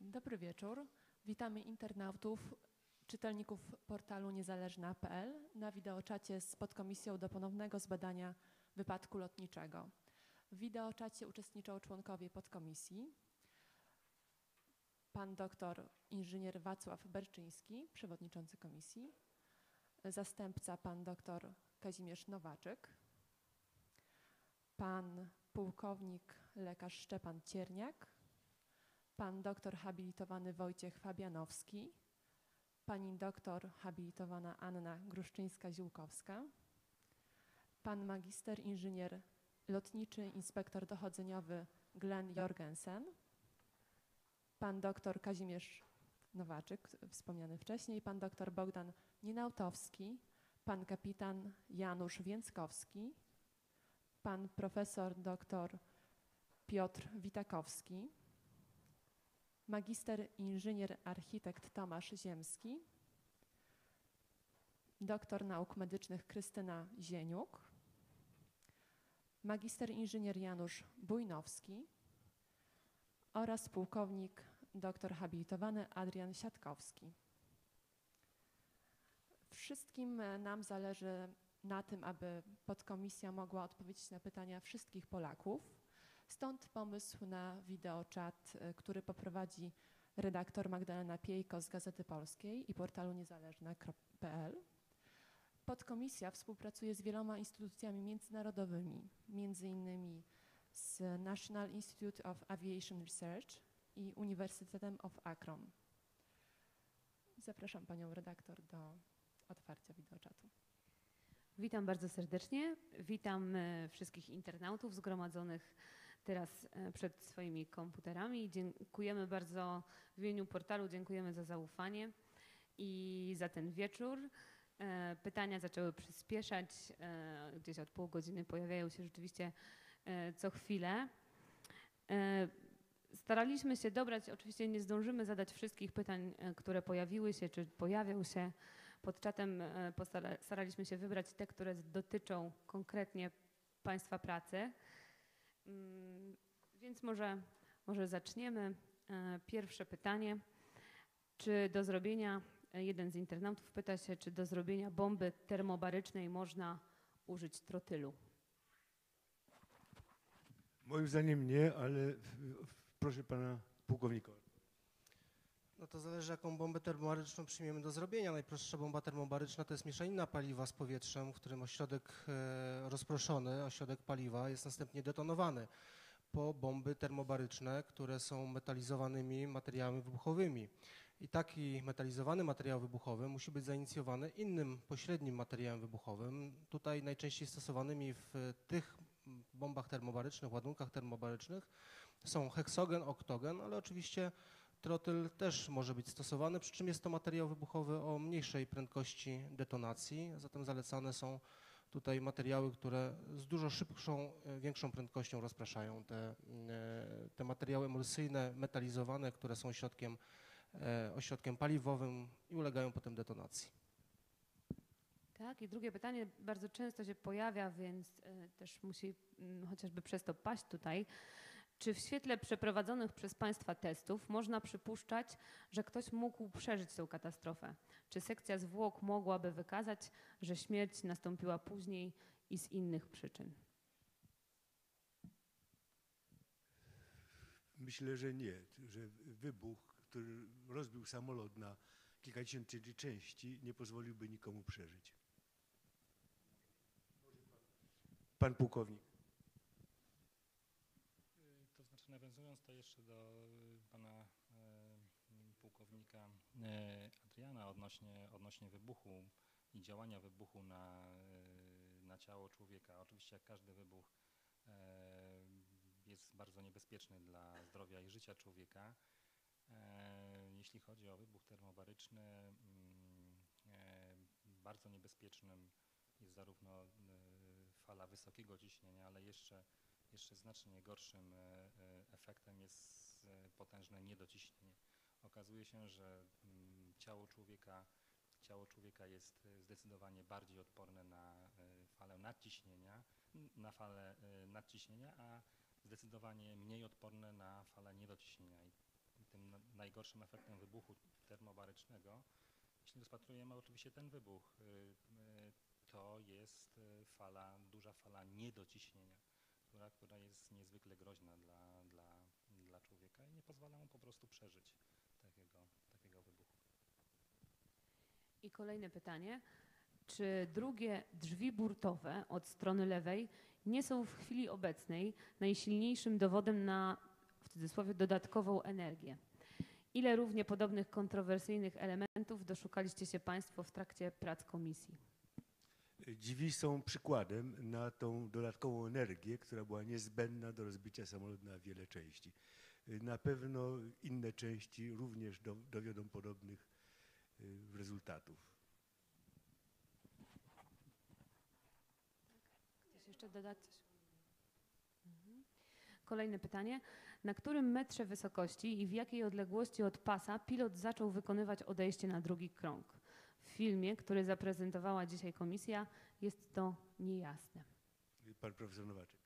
Dobry wieczór. Witamy internautów, czytelników portalu niezależna.pl na wideoczacie z podkomisją do ponownego zbadania wypadku lotniczego. W wideoczacie uczestniczą członkowie podkomisji. Pan doktor inżynier Wacław Berczyński, przewodniczący komisji, zastępca pan doktor Kazimierz Nowaczyk, pan pułkownik lekarz Szczepan Cierniak, pan doktor habilitowany Wojciech Fabianowski, pani doktor habilitowana Anna Gruszczyńska-Ziółkowska, pan magister inżynier lotniczy inspektor dochodzeniowy Glenn Jorgensen, pan doktor Kazimierz Nowaczyk, wspomniany wcześniej, pan doktor Bogdan Nienautowski, pan kapitan Janusz Więckowski, pan profesor doktor Piotr Witakowski, magister inżynier architekt Tomasz Ziemski, doktor nauk medycznych Krystyna Zieniuk, magister inżynier Janusz Bujnowski oraz pułkownik doktor habilitowany Adrian Siatkowski. Wszystkim nam zależy na tym, aby podkomisja mogła odpowiedzieć na pytania wszystkich Polaków. Stąd pomysł na wideoczat, który poprowadzi redaktor Magdalena Piejko z Gazety Polskiej i portalu niezależna.pl. Podkomisja współpracuje z wieloma instytucjami międzynarodowymi, między innymi z National Institute of Aviation Research i Uniwersytetem of Akron. Zapraszam panią redaktor do otwarcia wideoczatu. Witam bardzo serdecznie. Witam wszystkich internautów zgromadzonych teraz przed swoimi komputerami. Dziękujemy bardzo w imieniu portalu, dziękujemy za zaufanie i za ten wieczór. Pytania zaczęły przyspieszać, gdzieś od pół godziny pojawiają się rzeczywiście co chwilę. Staraliśmy się dobrać, oczywiście nie zdążymy zadać wszystkich pytań, które pojawiły się czy pojawią się pod czatem. Staraliśmy się wybrać te, które dotyczą konkretnie Państwa pracy. Więc może zaczniemy. Pierwsze pytanie. Czy do zrobienia, jeden z internautów pyta się, czy do zrobienia bomby termobarycznej można użyć trotylu? Moim zdaniem nie, ale proszę pana pułkownika. No to zależy, jaką bombę termobaryczną przyjmiemy do zrobienia. Najprostsza bomba termobaryczna to jest mieszanina paliwa z powietrzem, w którym ośrodek rozproszony, ośrodek paliwa jest następnie detonowany. Po bomby termobaryczne, które są metalizowanymi materiałami wybuchowymi. I taki metalizowany materiał wybuchowy musi być zainicjowany innym pośrednim materiałem wybuchowym. Tutaj najczęściej stosowanymi w tych bombach termobarycznych, ładunkach termobarycznych są heksogen, oktogen, ale oczywiście trotyl też może być stosowany, przy czym jest to materiał wybuchowy o mniejszej prędkości detonacji, zatem zalecane są tutaj materiały, które z dużo szybszą, większą prędkością rozpraszają te materiały emulsyjne, metalizowane, które są ośrodkiem paliwowym i ulegają potem detonacji. Tak, i drugie pytanie bardzo często się pojawia, więc też musi chociażby przez to paść tutaj. Czy w świetle przeprowadzonych przez Państwa testów można przypuszczać, że ktoś mógł przeżyć tę katastrofę? Czy sekcja zwłok mogłaby wykazać, że śmierć nastąpiła później i z innych przyczyn? Myślę, że nie, że wybuch, który rozbił samolot na kilkadziesiąt części, nie pozwoliłby nikomu przeżyć. Pan pułkownik. To znaczy, nawiązując to jeszcze do pana pułkownika Adriana odnośnie wybuchu i działania wybuchu na ciało człowieka. Oczywiście jak każdy wybuch jest bardzo niebezpieczny dla zdrowia i życia człowieka. Jeśli chodzi o wybuch termobaryczny, bardzo niebezpiecznym jest zarówno fala wysokiego ciśnienia, ale jeszcze znacznie gorszym efektem jest potężne niedociśnienie. Okazuje się, że ciało człowieka jest zdecydowanie bardziej odporne na falę nadciśnienia, a zdecydowanie mniej odporne na falę niedociśnienia. I tym najgorszym efektem wybuchu termobarycznego, jeśli rozpatrujemy oczywiście ten wybuch, to jest duża fala niedociśnienia, która jest niezwykle groźna dla człowieka i nie pozwala mu po prostu przeżyć takiego wybuchu. I kolejne pytanie. Czy drugie drzwi burtowe od strony lewej nie są w chwili obecnej najsilniejszym dowodem na, w cudzysłowie, dodatkową energię? Ile równie podobnych kontrowersyjnych elementów doszukaliście się Państwo w trakcie prac komisji? Drzwi są przykładem na tą dodatkową energię, która była niezbędna do rozbicia samolotu na wiele części. Na pewno inne części również dowiodą podobnych rezultatów. Chcesz jeszcze dodać coś? Kolejne pytanie. Na którym metrze wysokości i w jakiej odległości od pasa pilot zaczął wykonywać odejście na drugi krąg? W filmie, który zaprezentowała dzisiaj komisja, jest to niejasne. Pan profesor Nowaczek.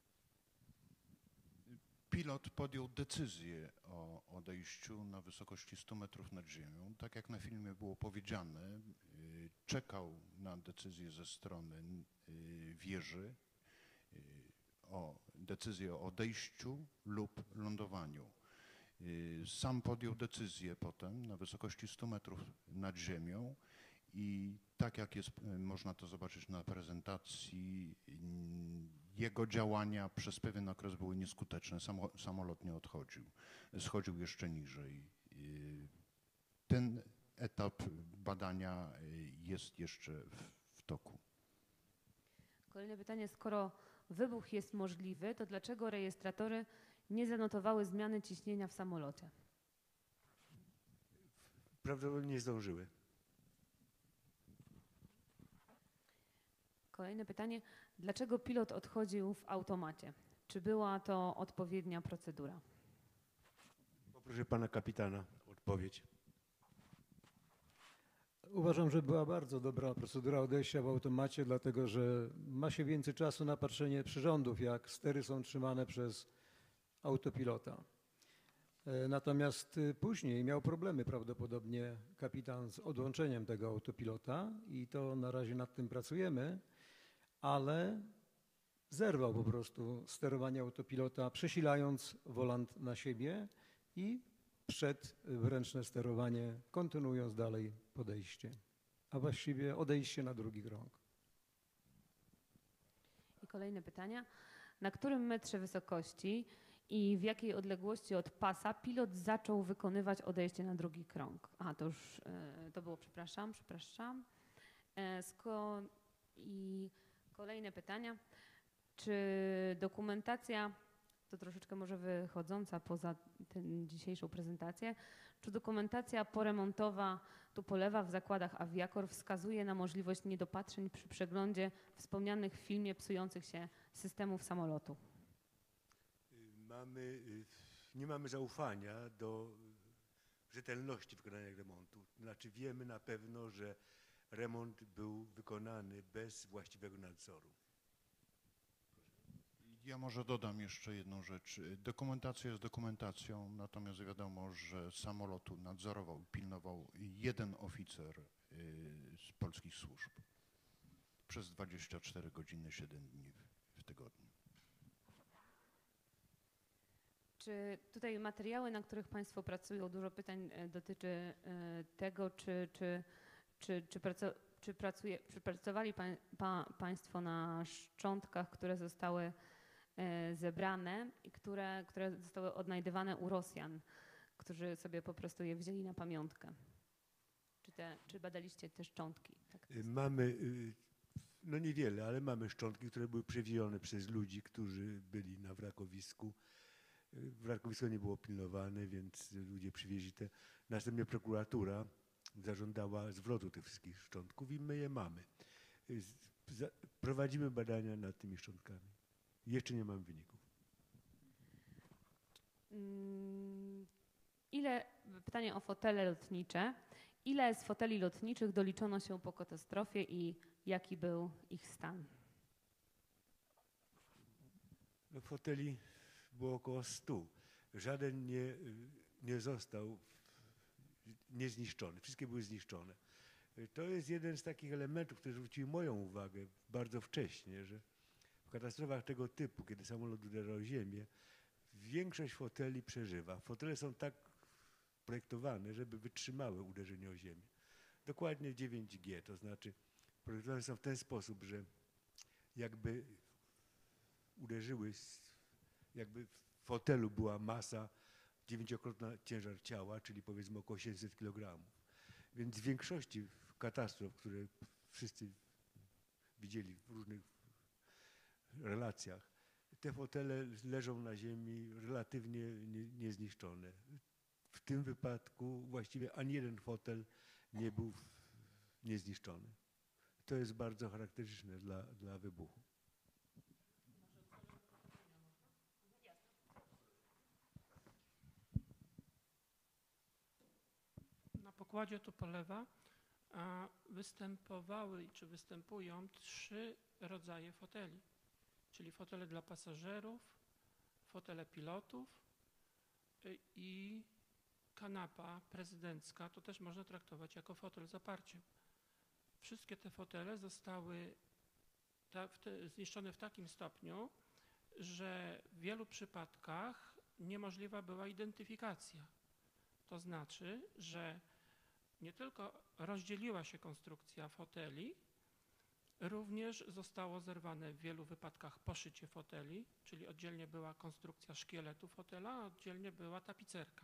Pilot podjął decyzję o odejściu na wysokości 100 metrów nad ziemią. Tak jak na filmie było powiedziane, czekał na decyzję ze strony wieży o decyzję o odejściu lub lądowaniu. Sam podjął decyzję potem na wysokości 100 metrów nad ziemią i tak jak jest, można to zobaczyć na prezentacji, jego działania przez pewien okres były nieskuteczne. Samolot nie odchodził, schodził jeszcze niżej. Ten etap badania jest jeszcze w toku. Kolejne pytanie. Skoro wybuch jest możliwy, to dlaczego rejestratory nie zanotowały zmiany ciśnienia w samolocie? Prawdopodobnie nie zdążyły. Kolejne pytanie. Dlaczego pilot odchodził w automacie? Czy była to odpowiednia procedura? Poproszę pana kapitana o odpowiedź. Uważam, że była bardzo dobra procedura odejścia w automacie, dlatego że ma się więcej czasu na patrzenie przyrządów, jak stery są trzymane przez autopilota. Natomiast później miał problemy prawdopodobnie kapitan z odłączeniem tego autopilota i to na razie nad tym pracujemy, ale zerwał po prostu sterowanie autopilota, przesilając wolant na siebie i przed w ręczne sterowanie, kontynuując dalej podejście, a właściwie odejście na drugi krąg. I kolejne pytania. Na którym metrze wysokości i w jakiej odległości od pasa pilot zaczął wykonywać odejście na drugi krąg? Aha, to już to było, przepraszam. I kolejne pytania. Czy dokumentacja, to troszeczkę może wychodząca poza tę dzisiejszą prezentację, czy dokumentacja poremontowa Tupolewa w zakładach Aviacor wskazuje na możliwość niedopatrzeń przy przeglądzie wspomnianych w filmie psujących się systemów samolotu? Nie mamy zaufania do rzetelności wykonania remontu. Znaczy wiemy na pewno, że remont był wykonany bez właściwego nadzoru. Ja może dodam jeszcze jedną rzecz. Dokumentacja jest dokumentacją, natomiast wiadomo, że samolotu nadzorował, pilnował jeden oficer z polskich służb przez 24 godziny, 7 dni w tygodniu. Czy tutaj materiały, na których Państwo pracują, dużo pytań dotyczy tego, czy pracowali Państwo na szczątkach, które zostały zebrane i które zostały odnajdywane u Rosjan, którzy sobie po prostu je wzięli na pamiątkę? Czy badaliście te szczątki? Tak. Mamy, no niewiele, ale mamy szczątki, które były przewiezione przez ludzi, którzy byli na wrakowisku. Wrakowisko nie było pilnowane, więc ludzie przywieźli te. Następnie prokuratura zażądała zwrotu tych wszystkich szczątków i my je mamy. Prowadzimy badania nad tymi szczątkami. Jeszcze nie mamy wyników. Pytanie o fotele lotnicze. Ile z foteli lotniczych doliczono się po katastrofie i jaki był ich stan? No, foteli było około 100. Żaden nie został niezniszczone, wszystkie były zniszczone. To jest jeden z takich elementów, które zwróciły moją uwagę bardzo wcześnie, że w katastrofach tego typu, kiedy samolot uderza o ziemię, większość foteli przeżywa. Fotele są tak projektowane, żeby wytrzymały uderzenie o ziemię. Dokładnie 9G, to znaczy projektowane są w ten sposób, że jakby uderzyły, jakby w fotelu była masa 9-krotna ciężar ciała, czyli powiedzmy około 800 kg. Więc w większości katastrof, które wszyscy widzieli w różnych relacjach, te fotele leżą na ziemi relatywnie niezniszczone. W tym wypadku właściwie ani jeden fotel nie był niezniszczony. To jest bardzo charakterystyczne dla wybuchu. Na pokładzie Tupolewa występowały czy występują 3 rodzaje foteli, czyli fotele dla pasażerów, fotele pilotów i kanapa prezydencka, to też można traktować jako fotel z oparciem. Wszystkie te fotele zostały zniszczone w takim stopniu, że w wielu przypadkach niemożliwa była identyfikacja. To znaczy, że nie tylko rozdzieliła się konstrukcja foteli, również zostało zerwane w wielu wypadkach poszycie foteli, czyli oddzielnie była konstrukcja szkieletu fotela, a oddzielnie była tapicerka.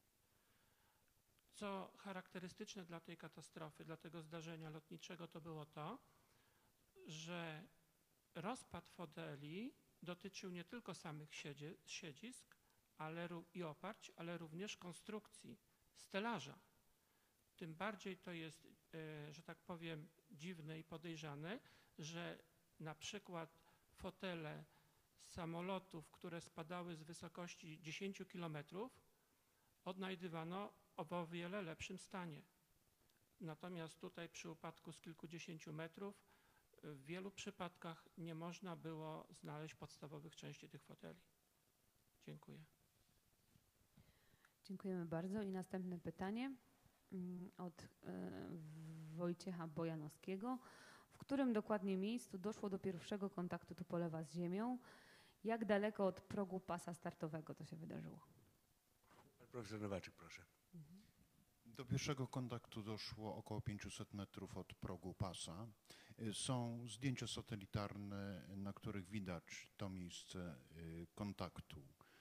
Co charakterystyczne dla tej katastrofy, dla tego zdarzenia lotniczego, to było to, że rozpad foteli dotyczył nie tylko samych siedzisk i oparć, ale również konstrukcji stelaża. Tym bardziej to jest, że tak powiem, dziwne i podejrzane, że na przykład fotele samolotów, które spadały z wysokości 10 km, odnajdywano w o wiele lepszym stanie. Natomiast tutaj przy upadku z kilkudziesięciu metrów w wielu przypadkach nie można było znaleźć podstawowych części tych foteli. Dziękuję. Dziękujemy bardzo. I następne pytanie od Wojciecha Bojanowskiego. W którym dokładnie miejscu doszło do pierwszego kontaktu Tupolewa z ziemią? Jak daleko od progu pasa startowego to się wydarzyło? Pan profesor Nowaczyk, proszę. Do pierwszego kontaktu doszło około 500 metrów od progu pasa. Są zdjęcia satelitarne, na których widać to miejsce kontaktu.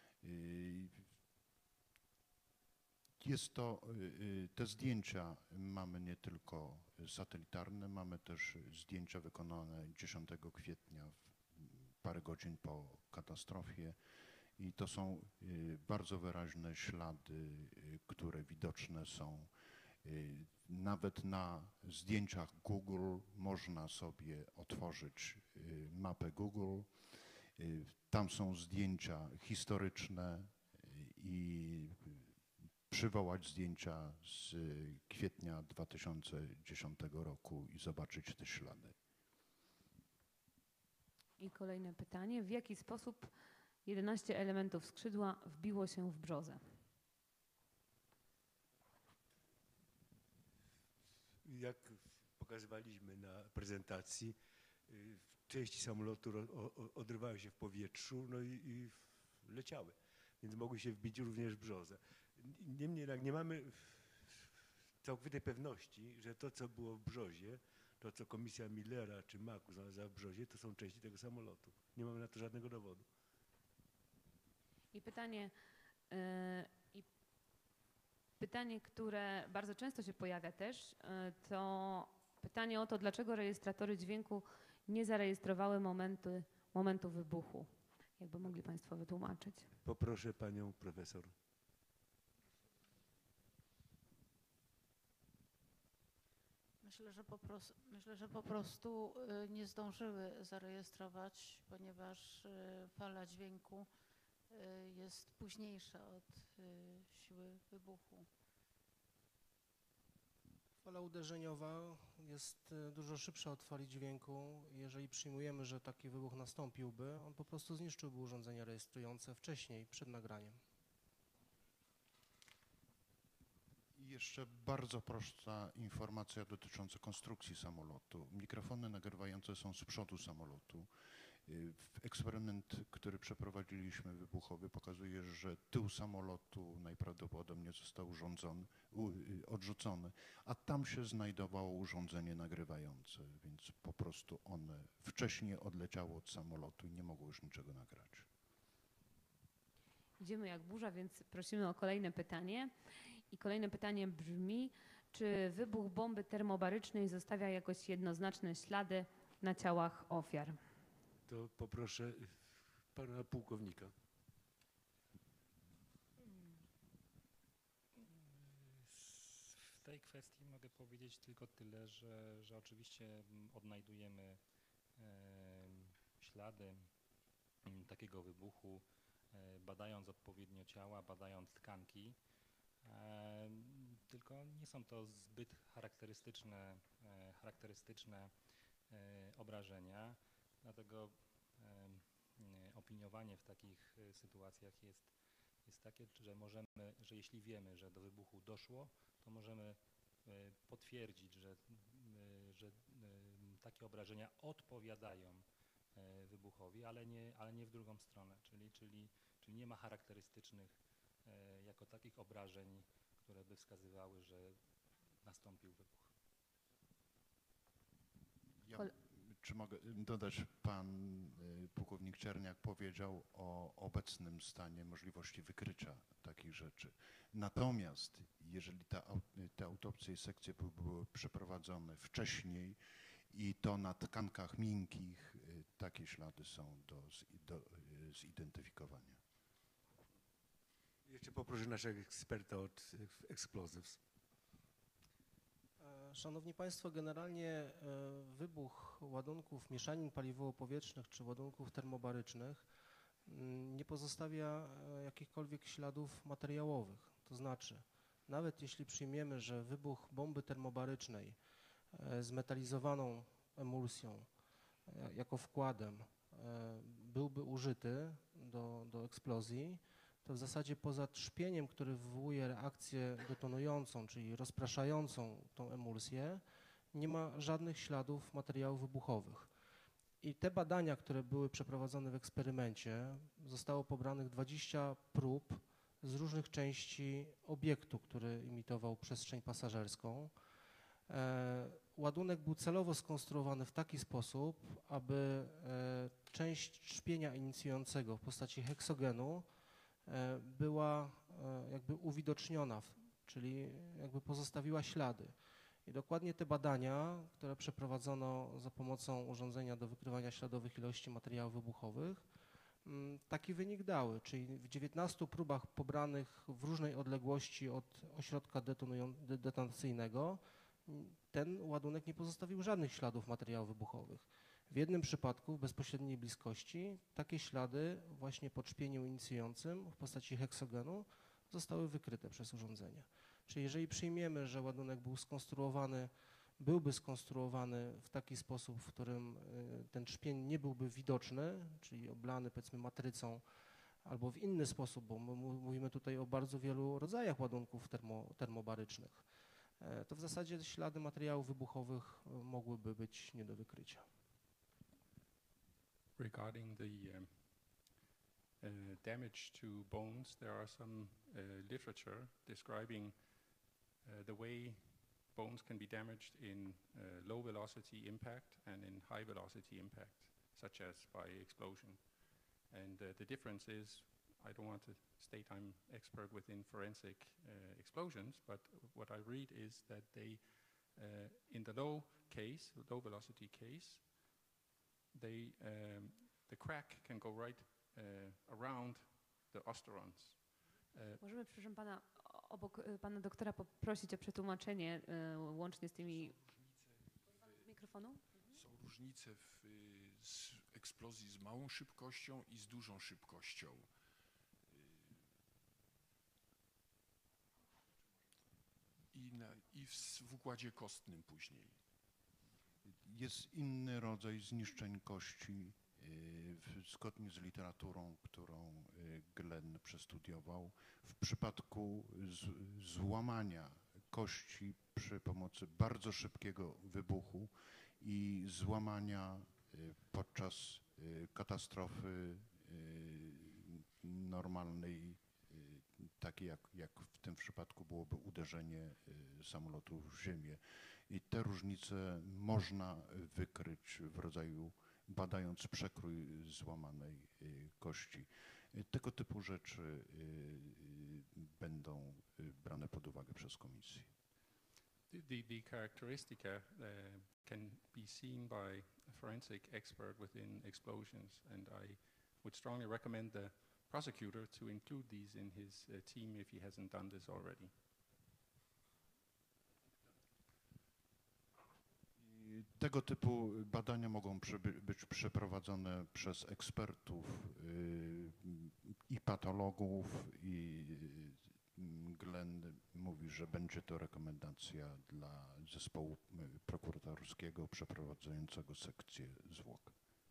Te zdjęcia mamy nie tylko satelitarne, mamy też zdjęcia wykonane 10 kwietnia, parę godzin po katastrofie. I to są bardzo wyraźne ślady, które widoczne są. Nawet na zdjęciach Google można sobie otworzyć mapę Google. Tam są zdjęcia historyczne i przywołać zdjęcia z kwietnia 2010 roku i zobaczyć te ślady. I kolejne pytanie. W jaki sposób 11 elementów skrzydła wbiło się w brzozę? Jak pokazywaliśmy na prezentacji, części samolotu odrywały się w powietrzu, no i leciały, więc mogły się wbić również w brzozę. Niemniej jednak nie mamy całkowitej pewności, że to, co było w brzozie, to, co komisja Millera czy MAK znalazła w brzozie, to są części tego samolotu. Nie mamy na to żadnego dowodu. I pytanie, które bardzo często się pojawia też, to pytanie o to, dlaczego rejestratory dźwięku nie zarejestrowały momentu wybuchu. Jakby mogli Państwo wytłumaczyć? Poproszę panią profesor. Myślę, że po prostu nie zdążyły zarejestrować, ponieważ fala dźwięku jest późniejsza od siły wybuchu. Fala uderzeniowa jest dużo szybsza od fali dźwięku. Jeżeli przyjmujemy, że taki wybuch nastąpiłby, on po prostu zniszczyłby urządzenia rejestrujące wcześniej, przed nagraniem. Jeszcze bardzo prosta informacja dotycząca konstrukcji samolotu. Mikrofony nagrywające są z przodu samolotu. Eksperyment, który przeprowadziliśmy wybuchowy, pokazuje, że tył samolotu najprawdopodobniej został odrzucony, a tam się znajdowało urządzenie nagrywające, więc po prostu one wcześniej odleciało od samolotu i nie mogło już niczego nagrać. Idziemy jak burza, więc prosimy o kolejne pytanie. I kolejne pytanie brzmi, czy wybuch bomby termobarycznej zostawia jakoś jednoznaczne ślady na ciałach ofiar? To poproszę pana pułkownika. W tej kwestii mogę powiedzieć tylko tyle, że oczywiście odnajdujemy ślady takiego wybuchu, badając odpowiednio ciała, badając tkanki, tylko nie są to zbyt charakterystyczne obrażenia, dlatego opiniowanie w takich sytuacjach jest takie, że jeśli wiemy, że do wybuchu doszło, to możemy potwierdzić, że takie obrażenia odpowiadają wybuchowi, ale nie w drugą stronę, czyli nie ma charakterystycznych jako takich obrażeń, które by wskazywały, że nastąpił wybuch. Czy mogę dodać, pan pułkownik Czerniak powiedział o obecnym stanie możliwości wykrycia takich rzeczy. Natomiast jeżeli te autopsje i sekcje były przeprowadzone wcześniej i to na tkankach miękkich, takie ślady są do zidentyfikowania. Jeszcze poproszę naszego eksperta od Explosives. Szanowni Państwo, generalnie wybuch ładunków mieszanin paliwowo-powietrznych czy ładunków termobarycznych nie pozostawia jakichkolwiek śladów materiałowych. To znaczy, nawet jeśli przyjmiemy, że wybuch bomby termobarycznej zmetalizowaną emulsją jako wkładem byłby użyty do eksplozji, to w zasadzie poza trzpieniem, który wywołuje reakcję detonującą, czyli rozpraszającą tą emulsję, nie ma żadnych śladów materiałów wybuchowych. I te badania, które były przeprowadzone w eksperymencie, zostało pobranych 20 prób z różnych części obiektu, który imitował przestrzeń pasażerską. Ładunek był celowo skonstruowany w taki sposób, aby część trzpienia inicjującego w postaci heksogenu była jakby uwidoczniona, czyli jakby pozostawiła ślady. I dokładnie te badania, które przeprowadzono za pomocą urządzenia do wykrywania śladowych ilości materiałów wybuchowych, taki wynik dały, czyli w 19 próbach pobranych w różnej odległości od ośrodka detonacyjnego ten ładunek nie pozostawił żadnych śladów materiałów wybuchowych. W jednym przypadku w bezpośredniej bliskości takie ślady właśnie po trzpieniu inicjującym w postaci heksogenu zostały wykryte przez urządzenie. Czyli jeżeli przyjmiemy, że ładunek byłby skonstruowany w taki sposób, w którym ten trzpień nie byłby widoczny, czyli oblany powiedzmy matrycą, albo w inny sposób, bo my mówimy tutaj o bardzo wielu rodzajach ładunków termobarycznych, to w zasadzie ślady materiałów wybuchowych mogłyby być nie do wykrycia. Regarding the damage to bones, there are some literature describing the way bones can be damaged in low velocity impact and in high velocity impact, such as by explosion. And the difference is, I don't want to state I'm expert within forensic explosions, but what I read is that they, in the low velocity case, the crack can go right around the osterons. Możemy, przepraszam pana, obok pana doktora poprosić o przetłumaczenie łącznie z tymi... mikrofonu? Są różnice z eksplozji z małą szybkością i z dużą szybkością. I w układzie kostnym później. Jest inny rodzaj zniszczeń kości, zgodnie z literaturą, którą Glenn przestudiował. W przypadku złamania kości przy pomocy bardzo szybkiego wybuchu i złamania podczas katastrofy normalnej, takiej jak w tym przypadku byłoby uderzenie samolotu w ziemię. I te różnice można wykryć w rodzaju, badając przekrój złamanej kości. Tego typu rzeczy będą brane pod uwagę przez komisję. The characteristica can be seen by a forensic expert within explosions, and I would strongly recommend the prosecutor to include these in his team if he hasn't done this already. Tego typu badania mogą być przeprowadzone przez ekspertów i patologów, i Glenn mówi, że będzie to rekomendacja dla zespołu prokuratorskiego przeprowadzającego sekcję zwłok.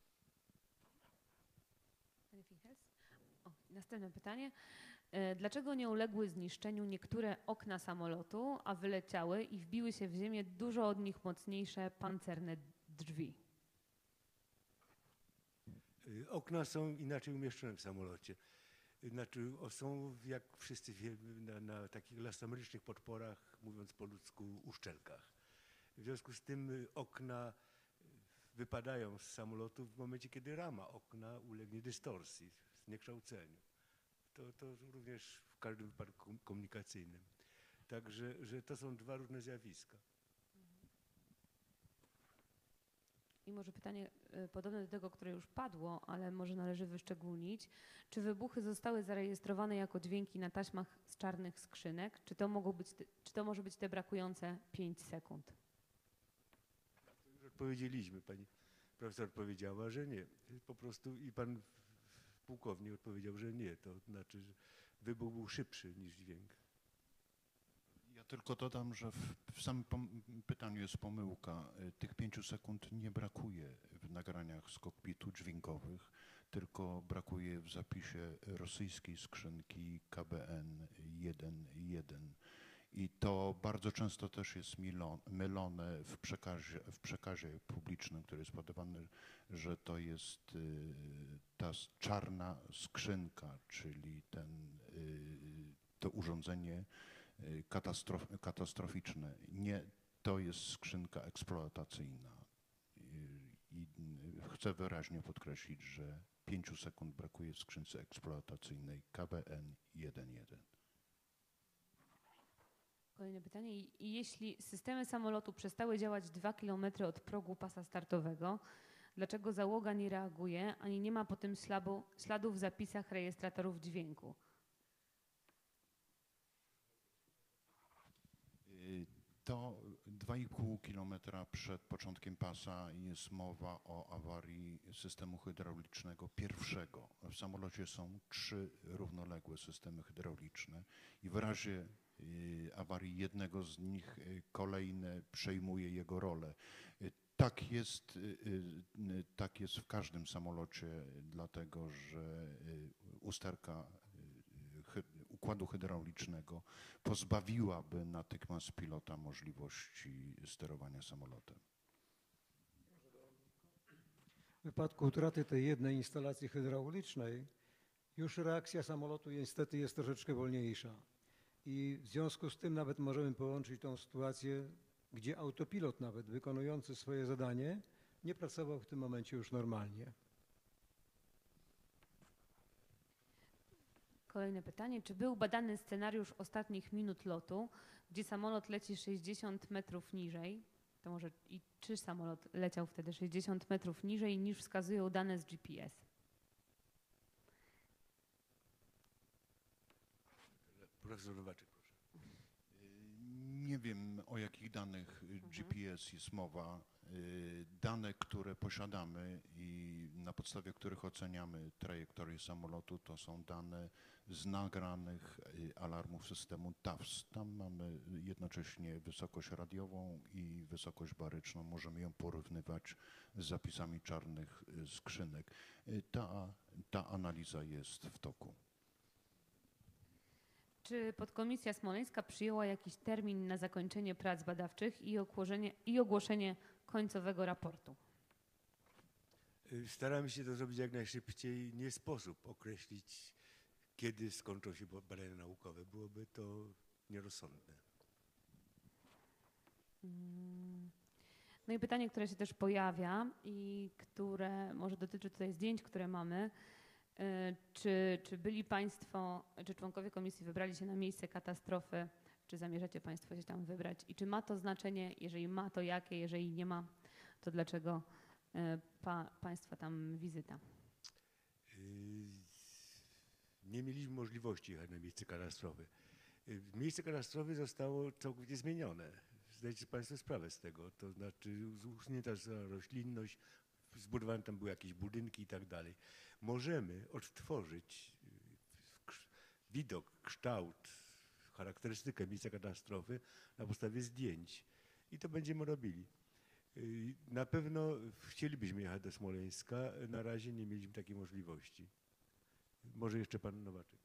Następne pytanie. Dlaczego nie uległy zniszczeniu niektóre okna samolotu, a wyleciały i wbiły się w ziemię dużo od nich mocniejsze pancerne drzwi? Okna są inaczej umieszczone w samolocie. Znaczy są, jak wszyscy wiemy, na takich elastomerycznych podporach, mówiąc po ludzku, uszczelkach. W związku z tym okna wypadają z samolotu w momencie, kiedy rama okna ulegnie dystorsji, zniekształceniu. To również w każdym wypadku komunikacyjnym. Także że to są dwa różne zjawiska. I może pytanie podobne do tego, które już padło, ale może należy wyszczególnić. Czy wybuchy zostały zarejestrowane jako dźwięki na taśmach z czarnych skrzynek? Czy to może być te brakujące 5 sekund? To już odpowiedzieliśmy. Pani profesor powiedziała, że nie. Po prostu i pan pułkownik odpowiedział, że nie. To znaczy, że wybuch był szybszy niż dźwięk. Ja tylko dodam, że w samym pytaniu jest pomyłka. Tych 5 sekund nie brakuje w nagraniach z kokpitu dźwiękowych, tylko brakuje w zapisie rosyjskiej skrzynki KBN 1.1. I to bardzo często też jest mylone w przekazie publicznym, który jest podawany, że to jest ta czarna skrzynka, czyli to urządzenie katastroficzne. Nie, to jest skrzynka eksploatacyjna. I chcę wyraźnie podkreślić, że 5 sekund brakuje w skrzynce eksploatacyjnej KBN 1.1. Kolejne pytanie. I jeśli systemy samolotu przestały działać 2 km od progu pasa startowego, dlaczego załoga nie reaguje, ani nie ma po tym śladu w zapisach rejestratorów dźwięku? To 2,5 km przed początkiem pasa jest mowa o awarii systemu hydraulicznego pierwszego. W samolocie są 3 równoległe systemy hydrauliczne i w razie awarii jednego z nich kolejne przejmuje jego rolę. Tak jest w każdym samolocie, dlatego że usterka układu hydraulicznego pozbawiłaby natychmiast pilota możliwości sterowania samolotem. W wypadku utraty tej jednej instalacji hydraulicznej już reakcja samolotu niestety jest troszeczkę wolniejsza. I w związku z tym nawet możemy połączyć tą sytuację, gdzie autopilot nawet wykonujący swoje zadanie nie pracował w tym momencie już normalnie. Kolejne pytanie. Czy był badany scenariusz ostatnich minut lotu, gdzie samolot leci 60 metrów niżej? To może i czy samolot leciał wtedy 60 metrów niżej niż wskazują dane z GPS? Profesor Nowaczyk, proszę. Nie wiem, o jakich danych GPS jest mowa. Dane, które posiadamy i na podstawie których oceniamy trajektorię samolotu, to są dane z nagranych alarmów systemu TAWS. Tam mamy jednocześnie wysokość radiową i wysokość baryczną. Możemy ją porównywać z zapisami czarnych skrzynek. Ta analiza jest w toku. Czy podkomisja smoleńska przyjęła jakiś termin na zakończenie prac badawczych i ogłoszenie końcowego raportu? Staramy się to zrobić jak najszybciej. Nie sposób określić, kiedy skończą się badania naukowe. Byłoby to nierozsądne. No i pytanie, które się też pojawia i które może dotyczy tutaj zdjęć, które mamy. Czy byli Państwo, czy członkowie komisji wybrali się na miejsce katastrofy, czy zamierzacie Państwo się tam wybrać i czy ma to znaczenie, jeżeli ma, to jakie, jeżeli nie ma, to dlaczego Państwa tam wizyta? Nie mieliśmy możliwości jechać na miejsce katastrofy. Miejsce katastrofy zostało całkowicie zmienione. Zdajecie sobie Państwo sprawę z tego, to znaczy usunięta została roślinność, zbudowane tam były jakieś budynki i tak dalej. Możemy odtworzyć widok, kształt, charakterystykę miejsca katastrofy na podstawie zdjęć i to będziemy robili. Na pewno chcielibyśmy jechać do Smoleńska, na razie nie mieliśmy takiej możliwości. Może jeszcze pan Nowaczek.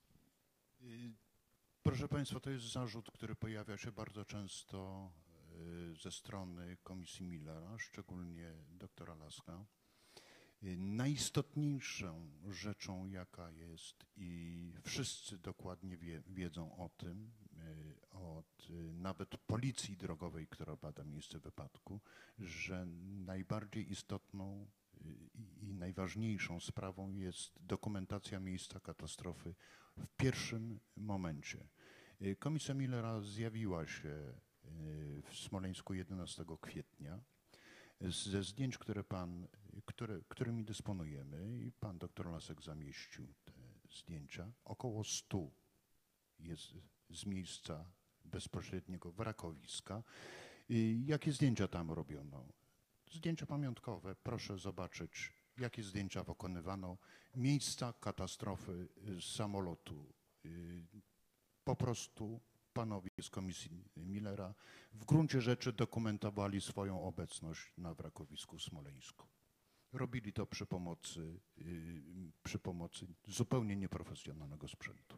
Proszę Państwa, to jest zarzut, który pojawia się bardzo często ze strony Komisji Millera, szczególnie doktora Laska. Najistotniejszą rzeczą, jaka jest i wszyscy dokładnie wiedzą o tym, od nawet policji drogowej, która bada miejsce wypadku, że najbardziej istotną i najważniejszą sprawą jest dokumentacja miejsca katastrofy w pierwszym momencie. Komisja Millera zjawiła się w Smoleńsku 11 kwietnia. Ze zdjęć, którymi dysponujemy i pan doktor Lasek zamieścił te zdjęcia, około 100 jest z miejsca bezpośredniego wrakowiska. Jakie zdjęcia tam robiono? Zdjęcia pamiątkowe, proszę zobaczyć, jakie zdjęcia wykonywano. Miejsca katastrofy z samolotu. Po prostu panowie z Komisji Millera w gruncie rzeczy dokumentowali swoją obecność na wrakowisku w Smoleńsku. Robili to przy pomocy zupełnie nieprofesjonalnego sprzętu.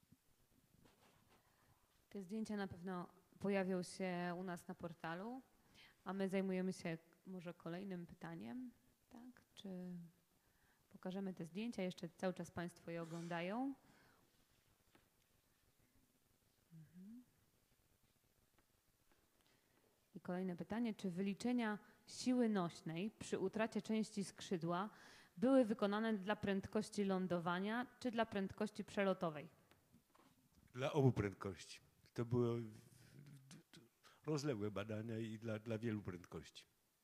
Te zdjęcia na pewno pojawią się u nas na portalu, a my zajmujemy się może kolejnym pytaniem, tak? Czy pokażemy te zdjęcia? Jeszcze cały czas Państwo je oglądają. I kolejne pytanie, czy wyliczenia siły nośnej przy utracie części skrzydła były wykonane dla prędkości lądowania czy dla prędkości przelotowej? Dla obu prędkości. To były rozległe badania i dla wielu prędkości.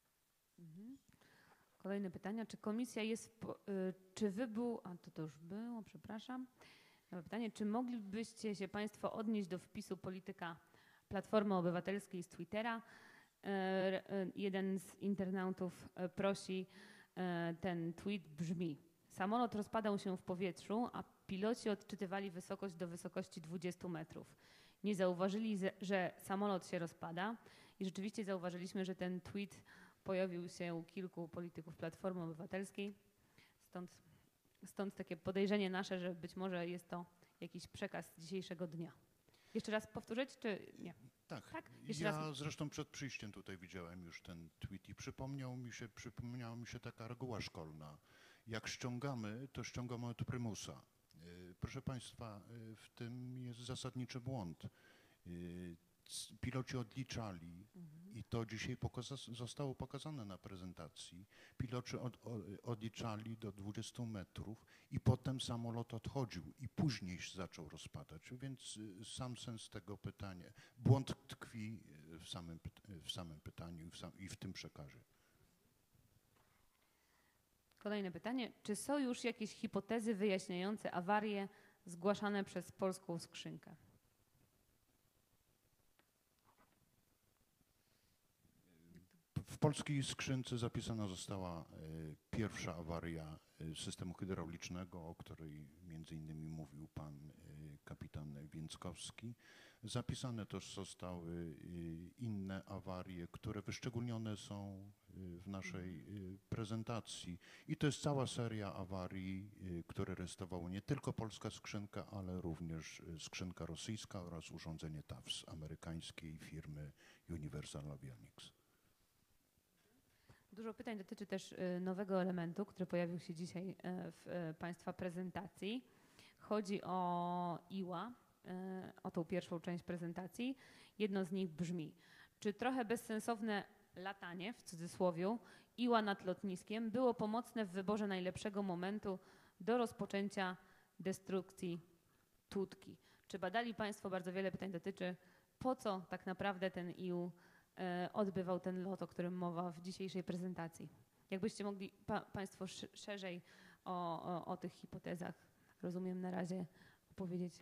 Kolejne pytania, czy komisja jest, czy wybuch, to już było, przepraszam. Nowe pytanie, czy moglibyście się Państwo odnieść do wpisu polityka Platformy Obywatelskiej z Twittera? Jeden z internautów prosi, ten tweet brzmi: samolot rozpadał się w powietrzu, a piloci odczytywali wysokość do wysokości 20 metrów. Nie zauważyli, że samolot się rozpada i rzeczywiście zauważyliśmy, że ten tweet pojawił się u kilku polityków Platformy Obywatelskiej. Stąd takie podejrzenie nasze, że być może jest to jakiś przekaz dzisiejszego dnia. Jeszcze raz powtórzyć, czy nie? Tak. Jeszcze Ja raz. zresztą przed przyjściem tutaj widziałem już ten tweet i przypomniała mi się taka reguła szkolna. Jak ściągamy, to ściągamy od prymusa. Proszę Państwa, w tym jest zasadniczy błąd. Piloci odliczali i to dzisiaj zostało pokazane na prezentacji. Piloci odliczali do 20 metrów i potem samolot odchodził i później się zaczął rozpadać. Więc sam sens tego pytania, błąd tkwi w samym pytaniu i w tym przekazie. Kolejne pytanie. Czy są już jakieś hipotezy wyjaśniające awarię zgłaszane przez Polską Skrzynkę? W Polskiej Skrzynce zapisana została pierwsza awaria systemu hydraulicznego, o której między innymi mówił pan kapitan Więckowski. Zapisane też zostały inne awarie, które wyszczególnione są w naszej prezentacji. I to jest cała seria awarii, które rejestrowało nie tylko polska skrzynka, ale również skrzynka rosyjska oraz urządzenie TAWS amerykańskiej firmy Universal Avionics. Dużo pytań dotyczy też nowego elementu, który pojawił się dzisiaj w Państwa prezentacji. Chodzi o IWA, o tą pierwszą część prezentacji. Jedno z nich brzmi: czy trochę bezsensowne latanie, w cudzysłowie, IWA nad lotniskiem było pomocne w wyborze najlepszego momentu do rozpoczęcia destrukcji Tutki? Czy badali Państwo, bardzo wiele pytań dotyczy, po co tak naprawdę ten IU odbywał ten lot, o którym mowa w dzisiejszej prezentacji? Jakbyście mogli Państwo szerzej o tych hipotezach, rozumiem, na razie opowiedzieć.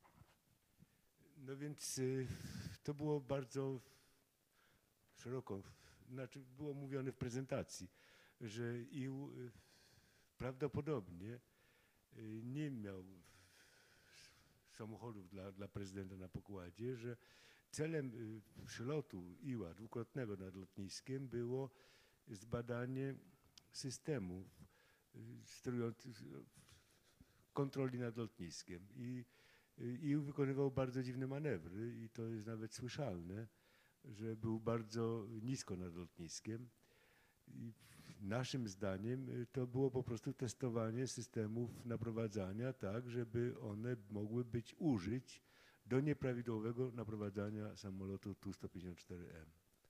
No więc to było bardzo szeroko, znaczy było mówione w prezentacji, że IU prawdopodobnie nie miał samochodów dla prezydenta na pokładzie, że celem przylotu IUA dwukrotnego nad lotniskiem było zbadanie systemów sterujących kontroli nad lotniskiem. I IU wykonywał bardzo dziwne manewry i to jest nawet słyszalne, że był bardzo nisko nad lotniskiem. I naszym zdaniem to było po prostu testowanie systemów naprowadzania tak, żeby one mogły być użyć do nieprawidłowego naprowadzania samolotu Tu-154M.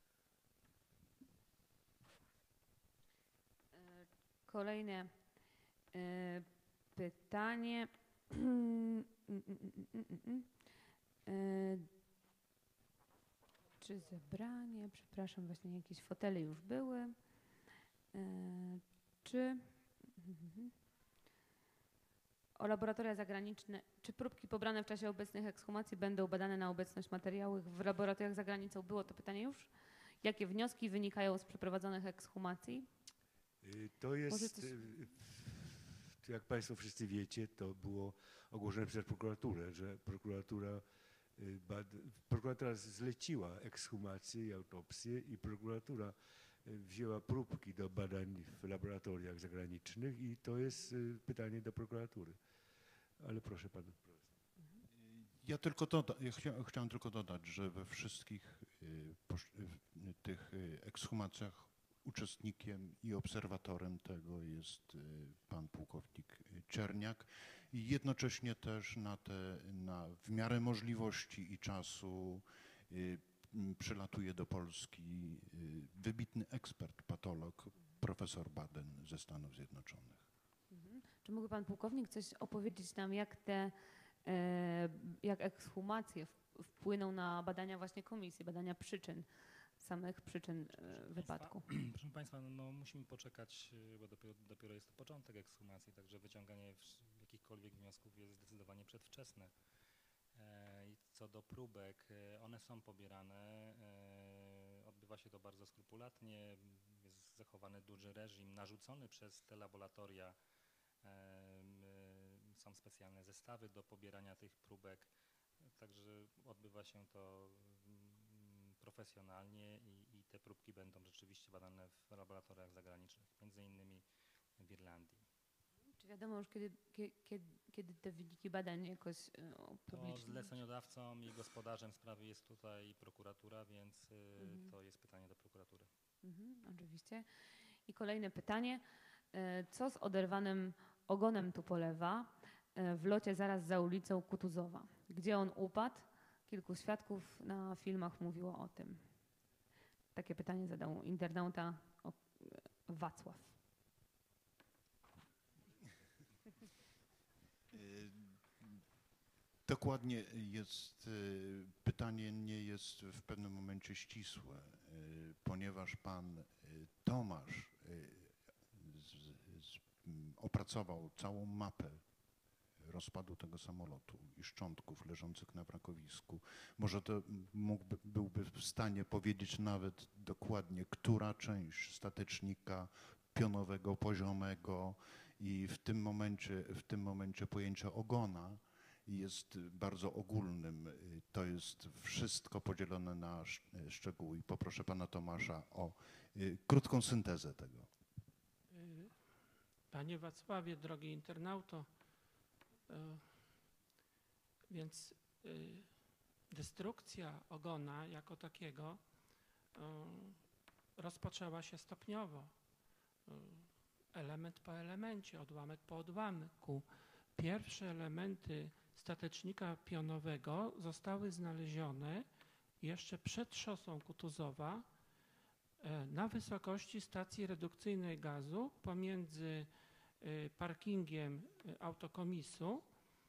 Kolejne pytanie. Czy zebranie? Przepraszam, właśnie jakieś fotele już były. Czy o laboratoria zagraniczne, czy próbki pobrane w czasie obecnych ekshumacji będą badane na obecność materiałów w laboratoriach za granicą? Było to pytanie już. Jakie wnioski wynikają z przeprowadzonych ekshumacji? To jest, jak Państwo wszyscy wiecie, to było ogłoszone przez prokuraturę, że prokuratura zleciła ekshumację i autopsję i prokuratura wzięła próbki do badań w laboratoriach zagranicznych i to jest pytanie do prokuratury. Ale proszę Pana. Chciałem tylko dodać, że we wszystkich tych ekshumacjach uczestnikiem i obserwatorem tego jest pan pułkownik Czerniak i jednocześnie też w miarę możliwości i czasu przylatuje do Polski wybitny ekspert, patolog, profesor Baden ze Stanów Zjednoczonych. Czy mógłby pan pułkownik coś opowiedzieć nam, jak ekshumacje wpłyną na badania właśnie komisji, badania samych przyczyn wypadku? Proszę Państwa, no musimy poczekać, bo dopiero jest to początek ekshumacji, także wyciąganie jakichkolwiek wniosków jest zdecydowanie przedwczesne. I co do próbek, one są pobierane, odbywa się to bardzo skrupulatnie, jest zachowany duży reżim narzucony przez te laboratoria. Są specjalne zestawy do pobierania tych próbek, także odbywa się to profesjonalnie i te próbki będą rzeczywiście badane w laboratoriach zagranicznych, między innymi w Irlandii. Czy wiadomo już, kiedy te wyniki badań jakoś To zleceniodawcą i gospodarzem sprawy jest tutaj prokuratura, więc to jest pytanie do prokuratury. Oczywiście. I kolejne pytanie. Co z oderwanym ogonem Tupolewa w locie zaraz za ulicą Kutuzowa? Gdzie on upadł? Kilku świadków na filmach mówiło o tym. Takie pytanie zadał internauta Wacław. Dokładnie jest, pytanie nie jest w pewnym momencie ścisłe, ponieważ pan Tomasz opracował całą mapę rozpadu tego samolotu i szczątków leżących na wrakowisku. Może to byłby w stanie powiedzieć nawet dokładnie, która część statecznika pionowego, poziomego i w tym momencie pojęcie ogona jest bardzo ogólnym. To jest wszystko podzielone na szczegóły. I poproszę pana Tomasza o krótką syntezę tego. Panie Wacławie, drogi internauto, więc destrukcja ogona jako takiego rozpoczęła się stopniowo, element po elemencie, odłamek po odłamku. Pierwsze elementy statecznika pionowego zostały znalezione jeszcze przed szosą Kutuzowa na wysokości stacji redukcyjnej gazu pomiędzy parkingiem autokomisu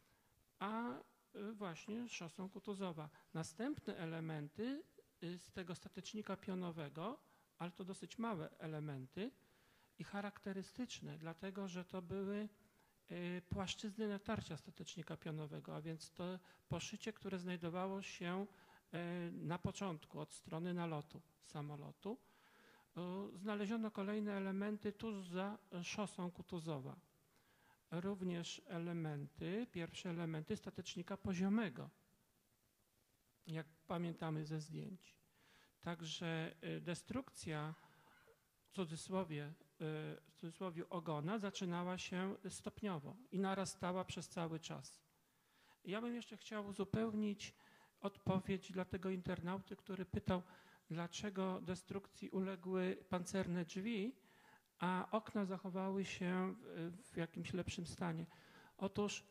a właśnie szosą Kutuzowa. Następne elementy z tego statecznika pionowego, ale to dosyć małe elementy i charakterystyczne, dlatego że to były płaszczyzny natarcia statecznika pionowego, a więc to poszycie, które znajdowało się na początku od strony nalotu samolotu. Znaleziono kolejne elementy tuż za szosą Kutuzowa. Również pierwsze elementy statecznika poziomego, jak pamiętamy ze zdjęć. Także destrukcja, w cudzysłowie ogona, zaczynała się stopniowo i narastała przez cały czas. Ja bym jeszcze chciał uzupełnić odpowiedź dla tego internauty, który pytał, dlaczego destrukcji uległy pancerne drzwi, a okna zachowały się w jakimś lepszym stanie. Otóż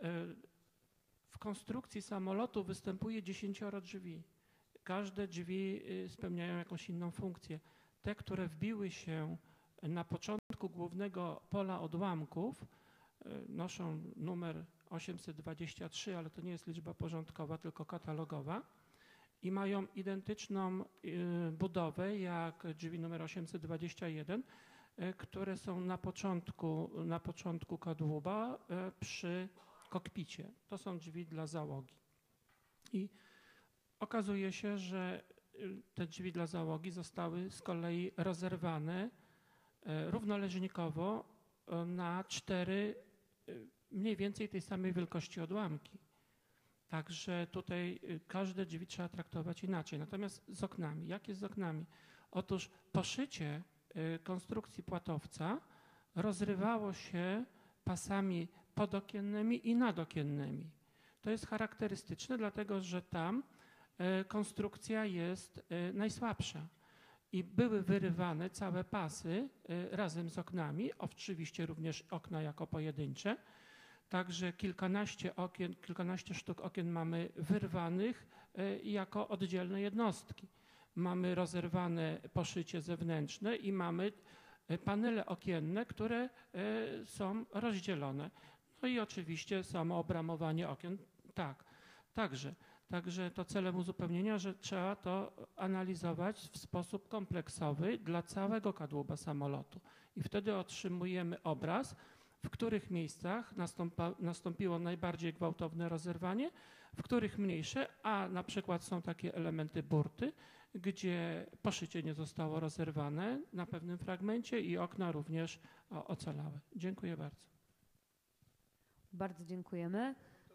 w konstrukcji samolotu występuje 10 drzwi. Każde drzwi spełniają jakąś inną funkcję. Te, które wbiły się na początku głównego pola odłamków, noszą numer 823, ale to nie jest liczba porządkowa, tylko katalogowa i mają identyczną budowę jak drzwi numer 821, które są na początku kadłuba przy kokpicie. To są drzwi dla załogi. I okazuje się, że te drzwi dla załogi zostały z kolei rozerwane równoleżnikowo na 4 mniej więcej tej samej wielkości odłamki. Także tutaj każde drzwi trzeba traktować inaczej. Natomiast z oknami. Jak jest z oknami? Otóż poszycie konstrukcji płatowca rozrywało się pasami podokiennymi i nadokiennymi. To jest charakterystyczne, dlatego że tam konstrukcja jest najsłabsza i były wyrywane całe pasy razem z oknami, oczywiście również okna jako pojedyncze. Także kilkanaście sztuk okien mamy wyrwanych jako oddzielne jednostki. Mamy rozerwane poszycie zewnętrzne i mamy panele okienne, które są rozdzielone. No i oczywiście samo obramowanie okien. Tak, Także to celem uzupełnienia, że trzeba to analizować w sposób kompleksowy dla całego kadłuba samolotu. I wtedy otrzymujemy obraz, w których miejscach nastąpiło najbardziej gwałtowne rozerwanie, w których mniejsze, a na przykład są takie elementy burty, gdzie poszycie nie zostało rozerwane na pewnym fragmencie i okna również ocalały. Dziękuję bardzo. Bardzo dziękujemy.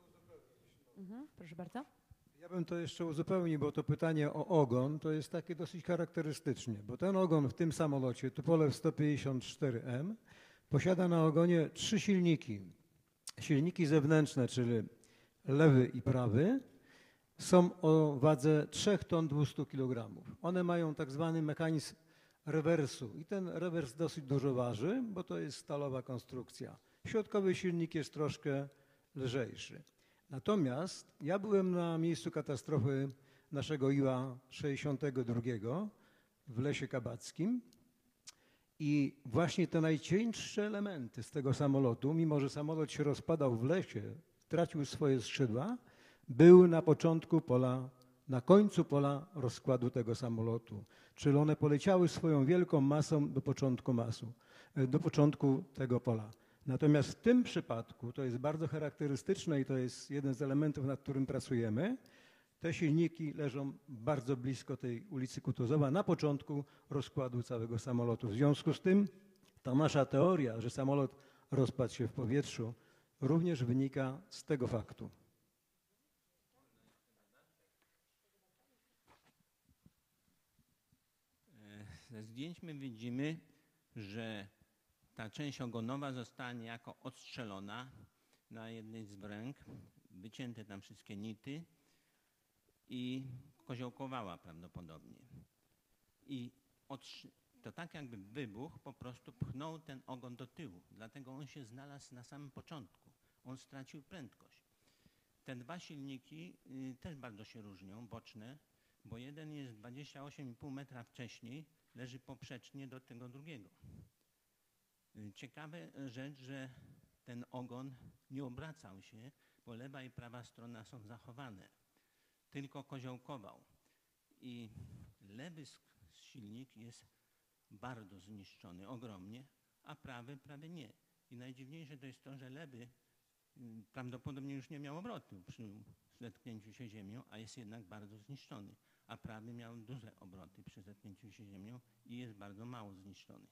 Proszę bardzo. Ja bym to jeszcze uzupełnił, bo to pytanie o ogon to jest takie dosyć charakterystycznie, bo ten ogon w tym samolocie, Tupolew 154M, posiada na ogonie 3 silniki. Silniki zewnętrzne, czyli lewy i prawy, są o wadze 3 ton 200 kg. One mają tak zwany mechanizm rewersu i ten rewers dosyć dużo waży, bo to jest stalowa konstrukcja. Środkowy silnik jest troszkę lżejszy. Natomiast ja byłem na miejscu katastrofy naszego Iła-62 w Lesie Kabackim i właśnie te najcieńsze elementy z tego samolotu, mimo że samolot się rozpadał w lesie, tracił swoje skrzydła, były na początku pola, na końcu pola rozkładu tego samolotu. Czyli one poleciały swoją wielką masą do początku tego pola. Natomiast w tym przypadku, to jest bardzo charakterystyczne i to jest jeden z elementów, nad którym pracujemy, te silniki leżą bardzo blisko tej ulicy Kutuzowa, na początku rozkładu całego samolotu. W związku z tym ta nasza teoria, że samolot rozpadł się w powietrzu, również wynika z tego faktu. Ze zdjęć my widzimy, że ta część ogonowa została niejako odstrzelona na jednej z wręg, wycięte tam wszystkie nity i koziołkowała prawdopodobnie. I to tak jakby wybuch po prostu pchnął ten ogon do tyłu, dlatego on się znalazł na samym początku. On stracił prędkość. Te dwa silniki też bardzo się różnią, boczne, bo jeden jest 28,5 metra wcześniej, leży poprzecznie do tego drugiego. Ciekawa rzecz, że ten ogon nie obracał się, bo lewa i prawa strona są zachowane, tylko koziołkował. I lewy silnik jest bardzo zniszczony, ogromnie, a prawy prawie nie. I najdziwniejsze to jest to, że lewy prawdopodobnie już nie miał obrotu przy zetknięciu się ziemią, a jest jednak bardzo zniszczony. A prawy miał duże obroty przy zetknięciu się ziemią i jest bardzo mało zniszczony.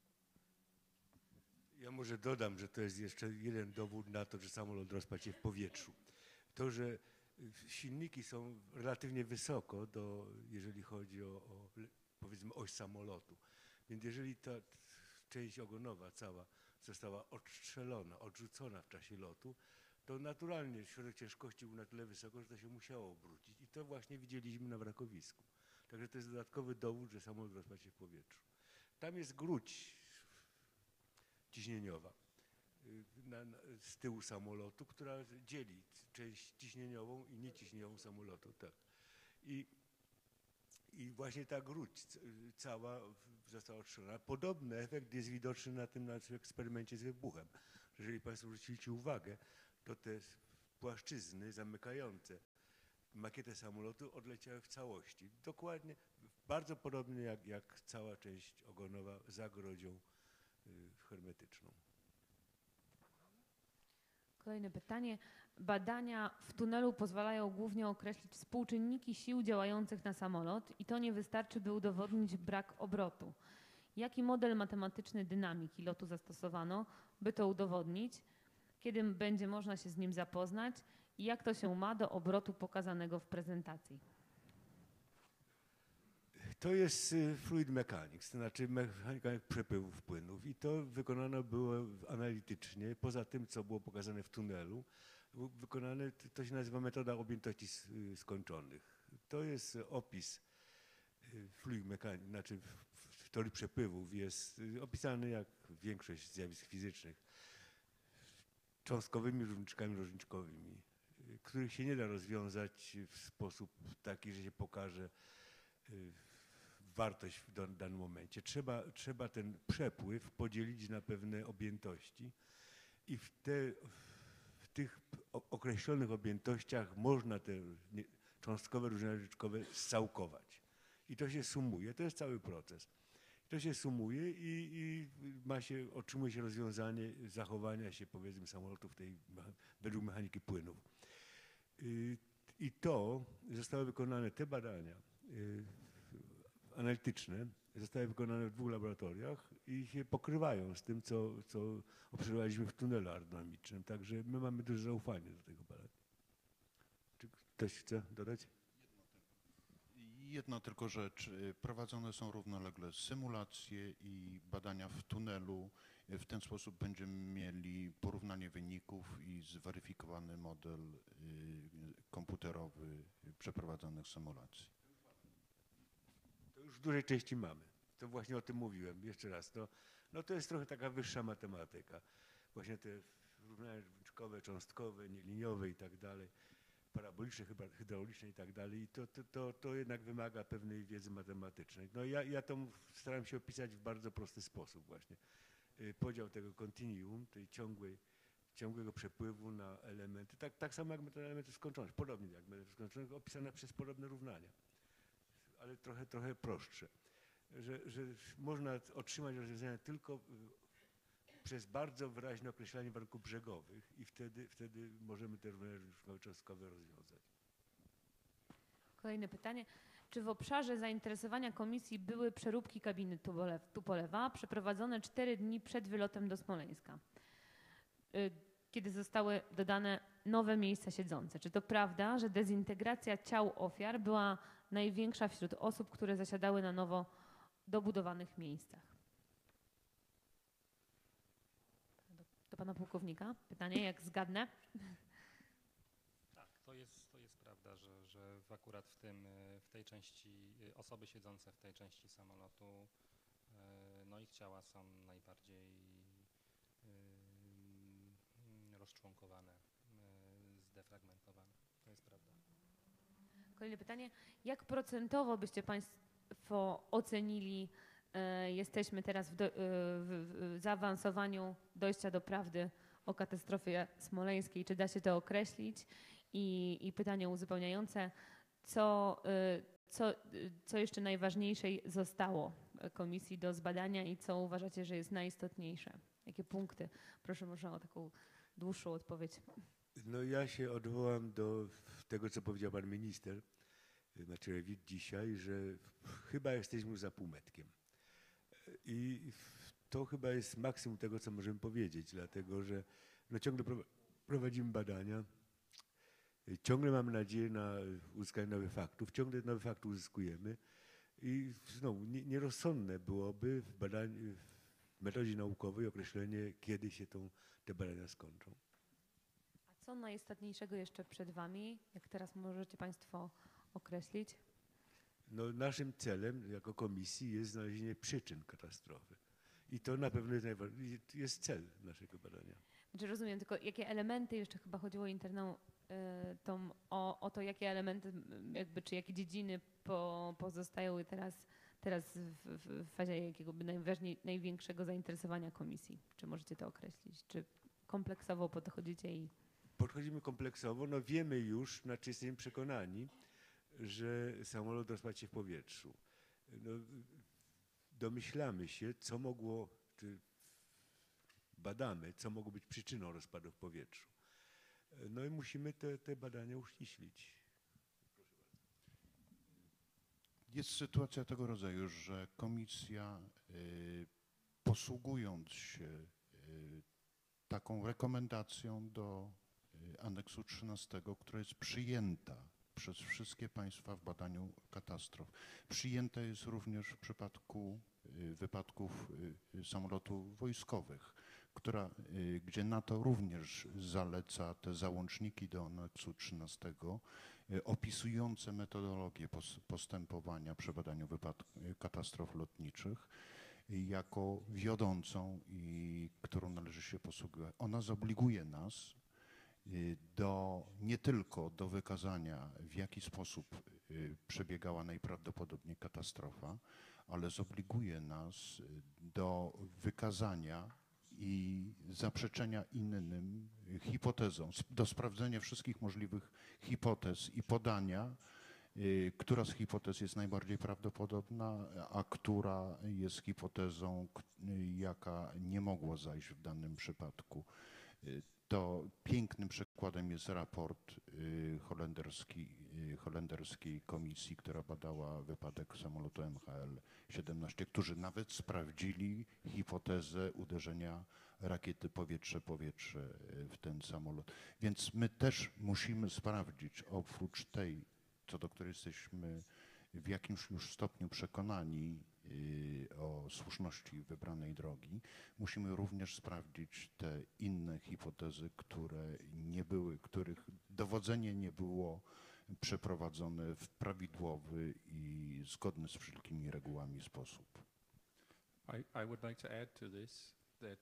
Ja może dodam, że to jest jeszcze jeden dowód na to, że samolot rozpadł się w powietrzu. To, że silniki są relatywnie wysoko, jeżeli chodzi o powiedzmy oś samolotu. Więc jeżeli ta część ogonowa cała została odstrzelona, odrzucona w czasie lotu, to naturalnie środek ciężkości był na tyle wysoko, że to się musiało obrócić. I to właśnie widzieliśmy na wrakowisku. Także to jest dodatkowy dowód, że samolot rozpadł się w powietrzu. Tam jest gruć ciśnieniowa z tyłu samolotu, która dzieli część ciśnieniową i nieciśnieniową samolotu. Tak. I właśnie ta gruć cała została odstrzelona. Podobny efekt jest widoczny na tym naszym eksperymencie z wybuchem. Jeżeli Państwo zwróciliście uwagę, to te płaszczyzny zamykające makietę samolotu odleciały w całości. Dokładnie, bardzo podobnie jak cała część ogonowa za grodzią hermetyczną. Kolejne pytanie. Badania w tunelu pozwalają głównie określić współczynniki sił działających na samolot i to nie wystarczy, by udowodnić brak obrotu. Jaki model matematyczny dynamiki lotu zastosowano, by to udowodnić? Kiedy będzie można się z nim zapoznać i jak to się ma do obrotu pokazanego w prezentacji? To jest fluid mechanics, to znaczy mechanika przepływów płynów i to wykonane było analitycznie, poza tym, co było pokazane w tunelu, wykonane, to się nazywa metoda objętości skończonych. To jest opis fluid mechanics, znaczy w teorii przepływów jest opisany jak większość zjawisk fizycznych, cząstkowymi różniczkami różniczkowymi, których się nie da rozwiązać w sposób taki, że się pokaże wartość w danym momencie. Trzeba ten przepływ podzielić na pewne objętości i w tych określonych objętościach można te cząstkowe różniczkowe zcałkować. I to się sumuje, to jest cały proces. To się sumuje i otrzymuje się rozwiązanie zachowania się, powiedzmy, samolotów według mechaniki płynów. I to zostały wykonane, te badania analityczne zostały wykonane w 2 laboratoriach i się pokrywają z tym, co obserwowaliśmy w tunelu aerodynamicznym. Także my mamy duże zaufanie do tego badania. Czy ktoś chce dodać? Jedna tylko rzecz. Prowadzone są równolegle symulacje i badania w tunelu. W ten sposób będziemy mieli porównanie wyników i zweryfikowany model komputerowy przeprowadzonych symulacji. To już w dużej części mamy. To właśnie o tym mówiłem. Jeszcze raz. No to jest trochę taka wyższa matematyka. Właśnie te równania różniczkowe, cząstkowe, nieliniowe i tak dalej, paraboliczne, hydrauliczne i tak dalej. I to jednak wymaga pewnej wiedzy matematycznej. No ja to staram się opisać w bardzo prosty sposób właśnie. Podział tego kontinuum, tej ciągłego przepływu na elementy, tak samo jak metody elementów skończonych, podobnie jak elementów skończonych, opisane przez podobne równania, ale trochę prostsze. Że można otrzymać rozwiązania tylko przez bardzo wyraźne określanie warunków brzegowych i wtedy możemy te równania cząstkowe rozwiązać. Kolejne pytanie. Czy w obszarze zainteresowania komisji były przeróbki kabiny Tupolewa przeprowadzone 4 dni przed wylotem do Smoleńska, kiedy zostały dodane nowe miejsca siedzące? Czy to prawda, że dezintegracja ciał ofiar była największa wśród osób, które zasiadały na nowo dobudowanych miejscach. Do pana pułkownika pytanie, jak zgadnę? Tak, to jest prawda, że akurat w tej części osoby siedzące w tej części samolotu, no ich ciała są najbardziej rozczłonkowane, zdefragmentowane. To jest prawda. Kolejne pytanie. Jak procentowo byście państwo ocenili, jesteśmy teraz w zaawansowaniu dojścia do prawdy o katastrofie smoleńskiej? Czy da się to określić? I pytanie uzupełniające. Co jeszcze najważniejsze zostało komisji do zbadania i co uważacie, że jest najistotniejsze? Jakie punkty? Proszę może o taką dłuższą odpowiedź. No ja się odwołam do tego, co powiedział pan minister Macierewicz dzisiaj, że chyba jesteśmy już za półmetkiem. I to chyba jest maksimum tego, co możemy powiedzieć, dlatego że no ciągle prowadzimy badania, ciągle mamy nadzieję na uzyskanie nowych faktów, ciągle nowe fakty uzyskujemy i znowu nierozsądne byłoby w metodzie naukowej określenie, kiedy się te badania skończą. A co najistotniejszego jeszcze przed wami, jak teraz możecie państwo określić? No, naszym celem jako komisji jest znalezienie przyczyn katastrofy. I to na pewno jest cel naszego badania. Znaczy rozumiem, tylko jakie elementy, jeszcze chyba chodziło o to, jakie elementy, jakby, czy jakie dziedziny pozostają teraz w fazie jakiego największego zainteresowania komisji? Czy możecie to określić? Czy kompleksowo podchodzicie i... Podchodzimy kompleksowo. No wiemy już, znaczy jesteśmy przekonani, że samolot rozpadł się w powietrzu. No, domyślamy się, co mogło, czy badamy, co mogło być przyczyną rozpadu w powietrzu. No i musimy te badania uściślić. Jest sytuacja tego rodzaju, że komisja, posługując się taką rekomendacją do aneksu 13, która jest przyjęta przez wszystkie państwa w badaniu katastrof. Przyjęta jest również w przypadku wypadków samolotów wojskowych, gdzie NATO również zaleca te załączniki do aneksu 13 opisujące metodologię postępowania przy badaniu katastrof lotniczych jako wiodącą i którą należy się posługiwać. Ona zobliguje nas nie tylko do wykazania, w jaki sposób przebiegała najprawdopodobniej katastrofa, ale zobliguje nas do wykazania i zaprzeczenia innym hipotezom, do sprawdzenia wszystkich możliwych hipotez i podania, która z hipotez jest najbardziej prawdopodobna, a która jest hipotezą, jaka nie mogła zajść w danym przypadku. To pięknym przykładem jest raport holenderskiej komisji, która badała wypadek samolotu MHL-17, którzy nawet sprawdzili hipotezę uderzenia rakiety powietrze-powietrze w ten samolot. Więc my też musimy sprawdzić, oprócz tej, co do której jesteśmy w jakimś już stopniu przekonani o słuszności wybranej drogi, musimy również sprawdzić te inne hipotezy, których dowodzenie nie było przeprowadzone w prawidłowy i zgodny z wszelkimi regułami sposób. I would like to add to this that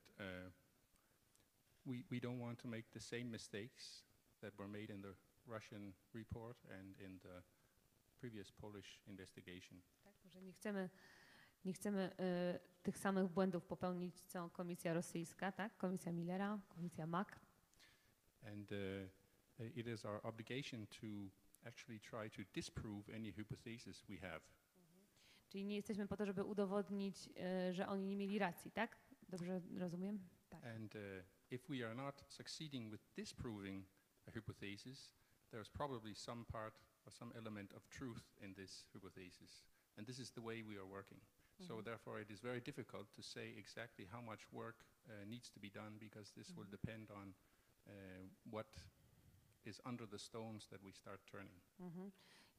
we don't want to make the same mistakes that were made in the Russian report and in the previous Polish investigation. Tak, że nie chcemy tych samych błędów popełnić, co komisja rosyjska, tak? Komisja Millera, komisja MAC. And it is our obligation to actually try to disprove any hypothesis we have. Czyli nie jesteśmy po to, żeby udowodnić, że oni nie mieli racji, tak? Dobrze rozumiem? Tak. And if we are not succeeding with disproving a hypothesis, there's probably some part or some element of truth in this hypothesis. And this is the way we are working. So therefore it is very difficult to say exactly how much work needs to be done, because this will depend on what is under the stones that we start turning.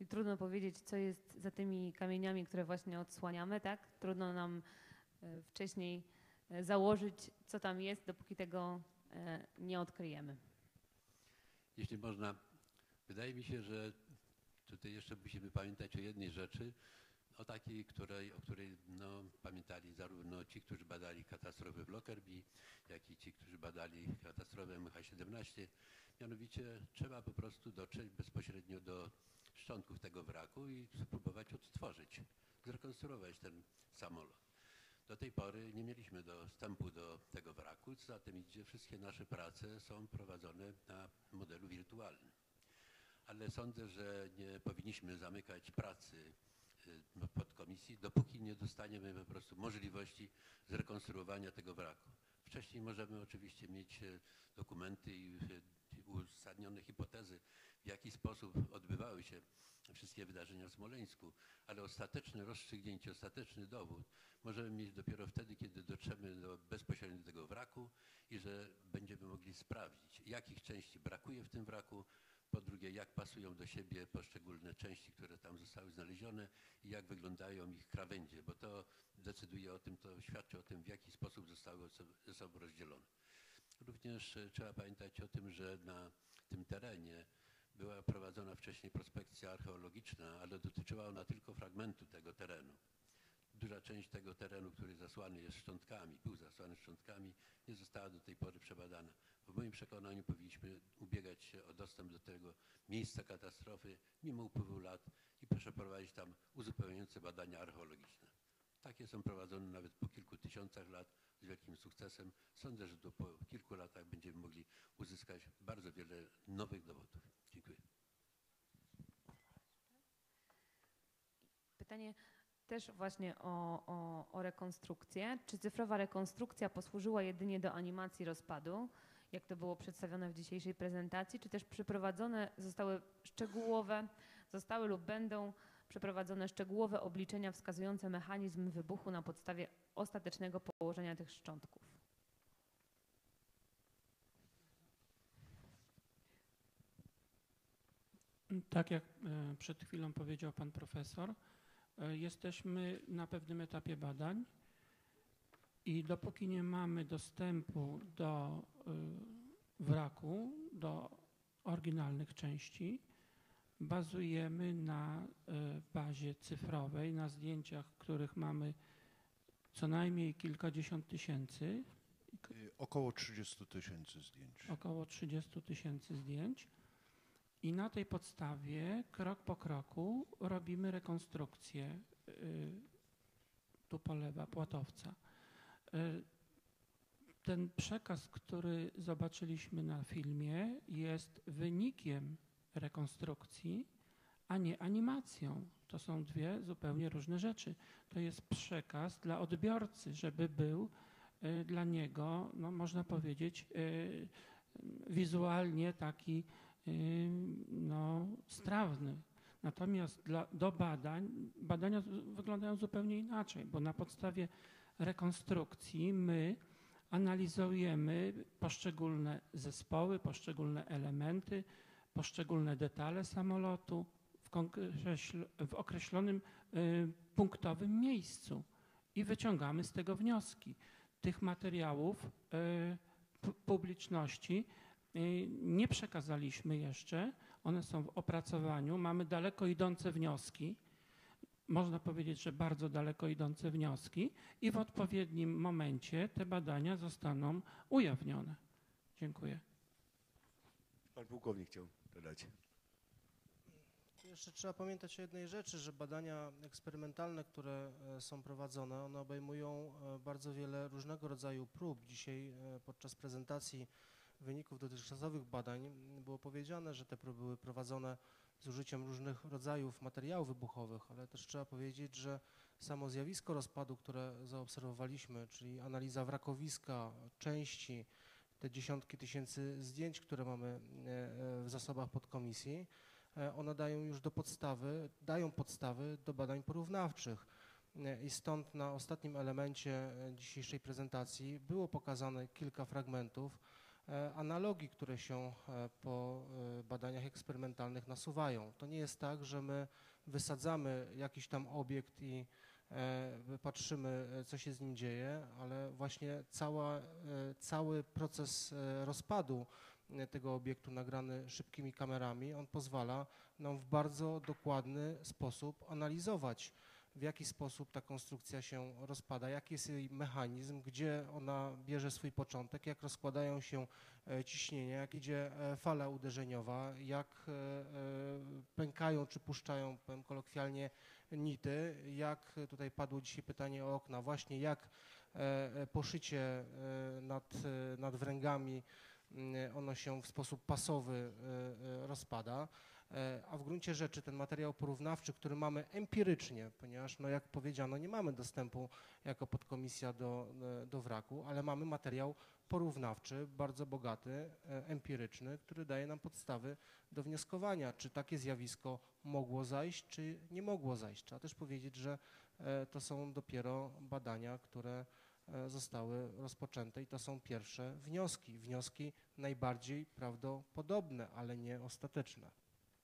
i trudno powiedzieć, co jest za tymi kamieniami, które właśnie odsłaniamy, tak? Trudno nam wcześniej założyć, co tam jest, dopóki tego nie odkryjemy. Jeśli można, wydaje mi się, że tutaj jeszcze musimy pamiętać o jednej rzeczy, o takiej, o której pamiętali zarówno ci, którzy badali katastrofę w Lockerbie, jak i ci, którzy badali katastrofę MH17. Mianowicie trzeba po prostu dotrzeć bezpośrednio do szczątków tego wraku i spróbować odtworzyć, zrekonstruować ten samolot. Do tej pory nie mieliśmy dostępu do tego wraku, co za tym idzie, wszystkie nasze prace są prowadzone na modelu wirtualnym. Ale sądzę, że nie powinniśmy zamykać pracy podkomisji, dopóki nie dostaniemy po prostu możliwości zrekonstruowania tego wraku. Wcześniej możemy oczywiście mieć dokumenty i uzasadnione hipotezy, w jaki sposób odbywały się wszystkie wydarzenia w Smoleńsku, ale ostateczne rozstrzygnięcie, ostateczny dowód możemy mieć dopiero wtedy, kiedy dotrzemy bezpośrednio do tego wraku i że będziemy mogli sprawdzić, jakich części brakuje w tym wraku, po drugie, jak pasują do siebie poszczególne części, które tam zostały znalezione i jak wyglądają ich krawędzie, bo to decyduje o tym, to świadczy o tym, w jaki sposób zostały ze sobą rozdzielone. Również trzeba pamiętać o tym, że na tym terenie była prowadzona wcześniej prospekcja archeologiczna, ale dotyczyła ona tylko fragmentu tego terenu. Duża część tego terenu, który zasłany jest szczątkami, był zasłany szczątkami, nie została do tej pory przebadana. W moim przekonaniu powinniśmy ubiegać się o dostęp do tego miejsca katastrofy mimo upływu lat i przeprowadzić tam uzupełniające badania archeologiczne. Takie są prowadzone nawet po kilku tysiącach lat z wielkim sukcesem. Sądzę, że po kilku latach będziemy mogli uzyskać bardzo wiele nowych dowodów. Dziękuję. Pytanie też właśnie o rekonstrukcję. Czy cyfrowa rekonstrukcja posłużyła jedynie do animacji rozpadu, jak to było przedstawione w dzisiejszej prezentacji, czy też przeprowadzone zostały lub będą przeprowadzone szczegółowe obliczenia wskazujące mechanizm wybuchu na podstawie ostatecznego położenia tych szczątków? Tak jak przed chwilą powiedział pan profesor, jesteśmy na pewnym etapie badań i dopóki nie mamy dostępu do wraku, do oryginalnych części, bazujemy na bazie cyfrowej, na zdjęciach, których mamy co najmniej kilkadziesiąt tysięcy. Około 30 tysięcy zdjęć. Około 30 tysięcy zdjęć. I na tej podstawie, krok po kroku, robimy rekonstrukcję Tupolewa, Płatowca. Ten przekaz, który zobaczyliśmy na filmie, jest wynikiem rekonstrukcji, a nie animacją. To są dwie zupełnie różne rzeczy. To jest przekaz dla odbiorcy, żeby był dla niego, no, można powiedzieć, wizualnie taki strawny. Natomiast do badania wyglądają zupełnie inaczej, bo na podstawie rekonstrukcji my analizujemy poszczególne zespoły, poszczególne elementy, poszczególne detale samolotu w określonym punktowym miejscu i wyciągamy z tego wnioski. Tych materiałów publiczności nie przekazaliśmy jeszcze, one są w opracowaniu, mamy daleko idące wnioski, można powiedzieć, że bardzo daleko idące wnioski i w odpowiednim momencie te badania zostaną ujawnione. Dziękuję. Pan pułkownik chciał dodać. Jeszcze trzeba pamiętać o jednej rzeczy, że badania eksperymentalne, które są prowadzone, one obejmują bardzo wiele różnego rodzaju prób. Dzisiaj podczas prezentacji wyników dotychczasowych badań było powiedziane, że te próby były prowadzone z użyciem różnych rodzajów materiałów wybuchowych, ale też trzeba powiedzieć, że samo zjawisko rozpadu, które zaobserwowaliśmy, czyli analiza wrakowiska, części, te dziesiątki tysięcy zdjęć, które mamy w zasobach podkomisji, one dają podstawy do badań porównawczych. I stąd na ostatnim elemencie dzisiejszej prezentacji było pokazane kilka fragmentów analogii, które się po badaniach eksperymentalnych nasuwają. To nie jest tak, że my wysadzamy jakiś tam obiekt i patrzymy, co się z nim dzieje, ale właśnie cały proces rozpadu tego obiektu nagrany szybkimi kamerami, on pozwala nam w bardzo dokładny sposób analizować, w jaki sposób ta konstrukcja się rozpada, jaki jest jej mechanizm, gdzie ona bierze swój początek, jak rozkładają się ciśnienia, jak idzie fala uderzeniowa, jak pękają czy puszczają, powiem kolokwialnie, nity, jak tutaj padło dzisiaj pytanie o okna, właśnie jak poszycie nad wręgami ono się w sposób pasowy rozpada, a w gruncie rzeczy ten materiał porównawczy, który mamy empirycznie, ponieważ no jak powiedziano, nie mamy dostępu jako podkomisja do wraku, ale mamy materiał porównawczy, bardzo bogaty, empiryczny, który daje nam podstawy do wnioskowania, czy takie zjawisko mogło zajść, czy nie mogło zajść. Trzeba też powiedzieć, że to są dopiero badania, które zostały rozpoczęte i to są pierwsze wnioski najbardziej prawdopodobne, ale nie ostateczne.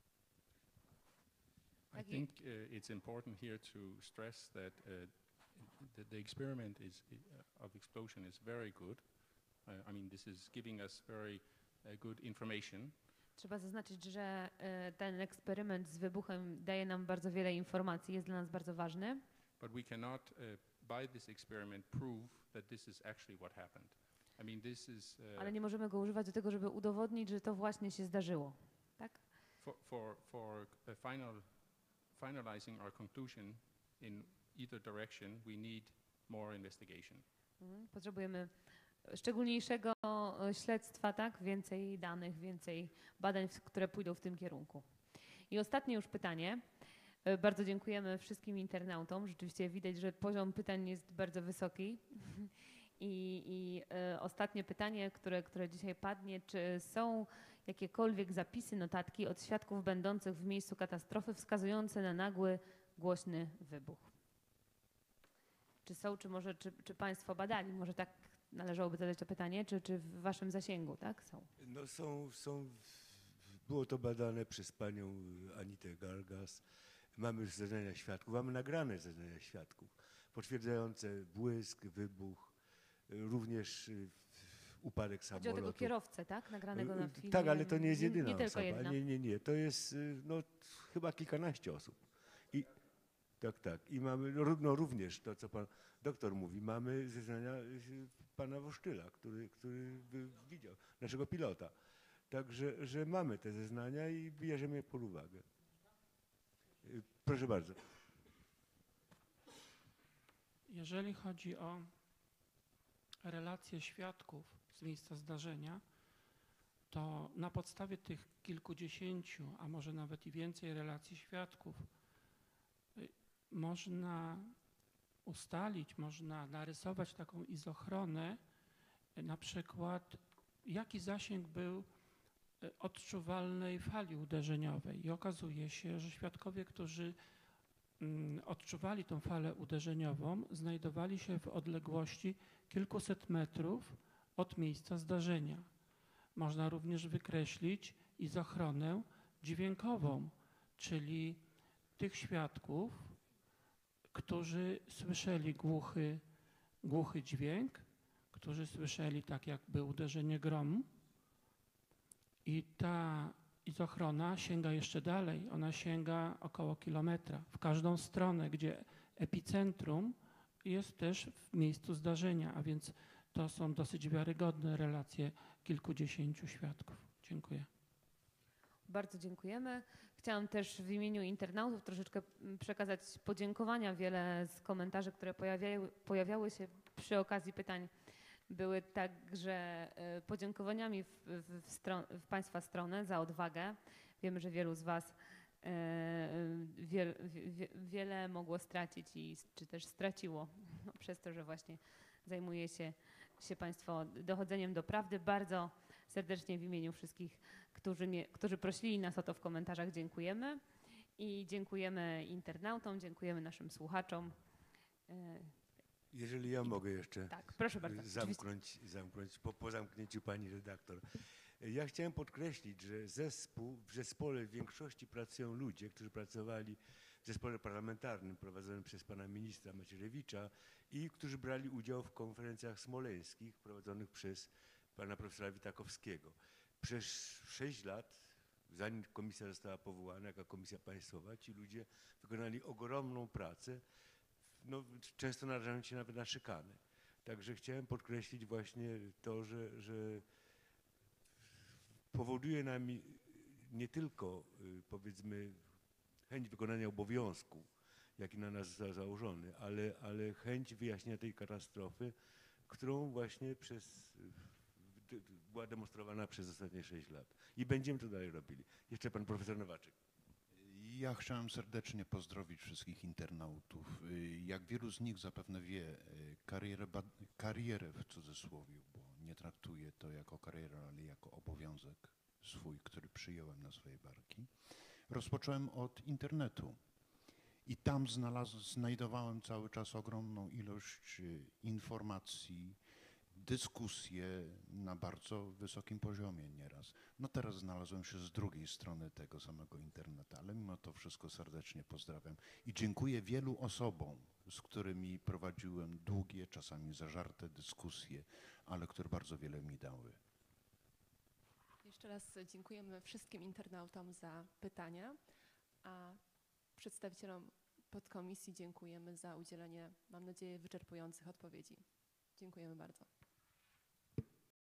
I think it's important here to stress that the experiment of explosion is very good. I mean, this is giving us very good information. Trzeba zaznaczyć, że ten eksperyment z wybuchem daje nam bardzo wiele informacji, jest dla nas bardzo ważny. But we cannot, by this experiment, prove that this is actually what happened. I mean, this is. Ale nie możemy go używać do tego, żeby udowodnić, że to właśnie się zdarzyło, tak? For finalizing our conclusion in either direction, we need more investigation. Potrzebujemy szczególniejszego śledztwa, tak? Więcej danych, więcej badań, które pójdą w tym kierunku. I ostatnie już pytanie. Bardzo dziękujemy wszystkim internautom. Rzeczywiście widać, że poziom pytań jest bardzo wysoki. I ostatnie pytanie, które dzisiaj padnie, czy są jakiekolwiek zapisy, notatki od świadków będących w miejscu katastrofy wskazujące na nagły, głośny wybuch? Czy są, czy Państwo badali? Może tak należałoby zadać to pytanie, czy w Waszym zasięgu, tak? Są. No są. Było to badane przez panią Anitę Gargas. Mamy zeznania świadków, mamy nagrane zeznania świadków potwierdzające błysk, wybuch, również upadek samolotu. Chodzi o tego kierowcę, tak? Nagranego na filmie. Tak, ale to nie jest jedyna nie osoba. Tylko jedna. Nie. To jest chyba kilkanaście osób. Tak. I mamy również to, co pan doktor mówi, mamy zeznania pana Woszczyla, który widział naszego pilota. Także że mamy te zeznania i bierzemy je pod uwagę. Proszę bardzo. Jeżeli chodzi o relacje świadków z miejsca zdarzenia, to na podstawie tych kilkudziesięciu, a może nawet i więcej relacji świadków można ustalić, można narysować taką izochronę, na przykład jaki zasięg był odczuwalnej fali uderzeniowej. I okazuje się, że świadkowie, którzy odczuwali tą falę uderzeniową, znajdowali się w odległości kilkuset metrów od miejsca zdarzenia. Można również wykreślić izochronę dźwiękową, czyli tych świadków, którzy słyszeli głuchy dźwięk, którzy słyszeli tak jakby uderzenie gromu. I ta izochrona sięga jeszcze dalej, ona sięga około kilometra w każdą stronę, gdzie epicentrum jest też w miejscu zdarzenia, a więc to są dosyć wiarygodne relacje kilkudziesięciu świadków. Dziękuję. Bardzo dziękujemy. Chciałam też w imieniu internautów troszeczkę przekazać podziękowania. Wiele z komentarzy, które pojawiały się przy okazji pytań, były także podziękowaniami w Państwa stronę za odwagę. Wiemy, że wielu z Was wiele mogło stracić czy też straciło przez to, że właśnie zajmuje się Państwo dochodzeniem do prawdy. Bardzo serdecznie w imieniu wszystkich, którzy prosili nas o to w komentarzach, dziękujemy. I dziękujemy internautom, dziękujemy naszym słuchaczom. Jeżeli ja mogę jeszcze Tak, proszę bardzo. zamknąć po zamknięciu pani redaktor. Ja chciałem podkreślić, że w zespole w większości pracują ludzie, którzy pracowali w zespole parlamentarnym prowadzonym przez pana ministra Macierewicza i którzy brali udział w konferencjach smoleńskich prowadzonych przez pana profesora Witakowskiego. Przez 6 lat, zanim komisja została powołana jako komisja państwowa, ci ludzie wykonali ogromną pracę, no, często narażając się nawet na szykanę. Także chciałem podkreślić właśnie to, że powoduje nami nie tylko powiedzmy chęć wykonania obowiązku, jaki na nas został założony, ale chęć wyjaśnienia tej katastrofy, którą właśnie była demonstrowana przez ostatnie 6 lat. I będziemy to dalej robili. Jeszcze pan profesor Nowaczek. Ja chciałem serdecznie pozdrowić wszystkich internautów. Jak wielu z nich zapewne wie, karierę w cudzysłowie, bo nie traktuję to jako karierę, ale jako obowiązek swój, który przyjąłem na swoje barki, rozpocząłem od internetu. I tam znajdowałem cały czas ogromną ilość informacji, dyskusje na bardzo wysokim poziomie nieraz. No teraz znalazłem się z drugiej strony tego samego internetu, ale mimo to wszystko serdecznie pozdrawiam i dziękuję wielu osobom, z którymi prowadziłem długie, czasami zażarte dyskusje, ale które bardzo wiele mi dały. Jeszcze raz dziękujemy wszystkim internautom za pytania, a przedstawicielom podkomisji dziękujemy za udzielenie, mam nadzieję, wyczerpujących odpowiedzi. Dziękujemy bardzo.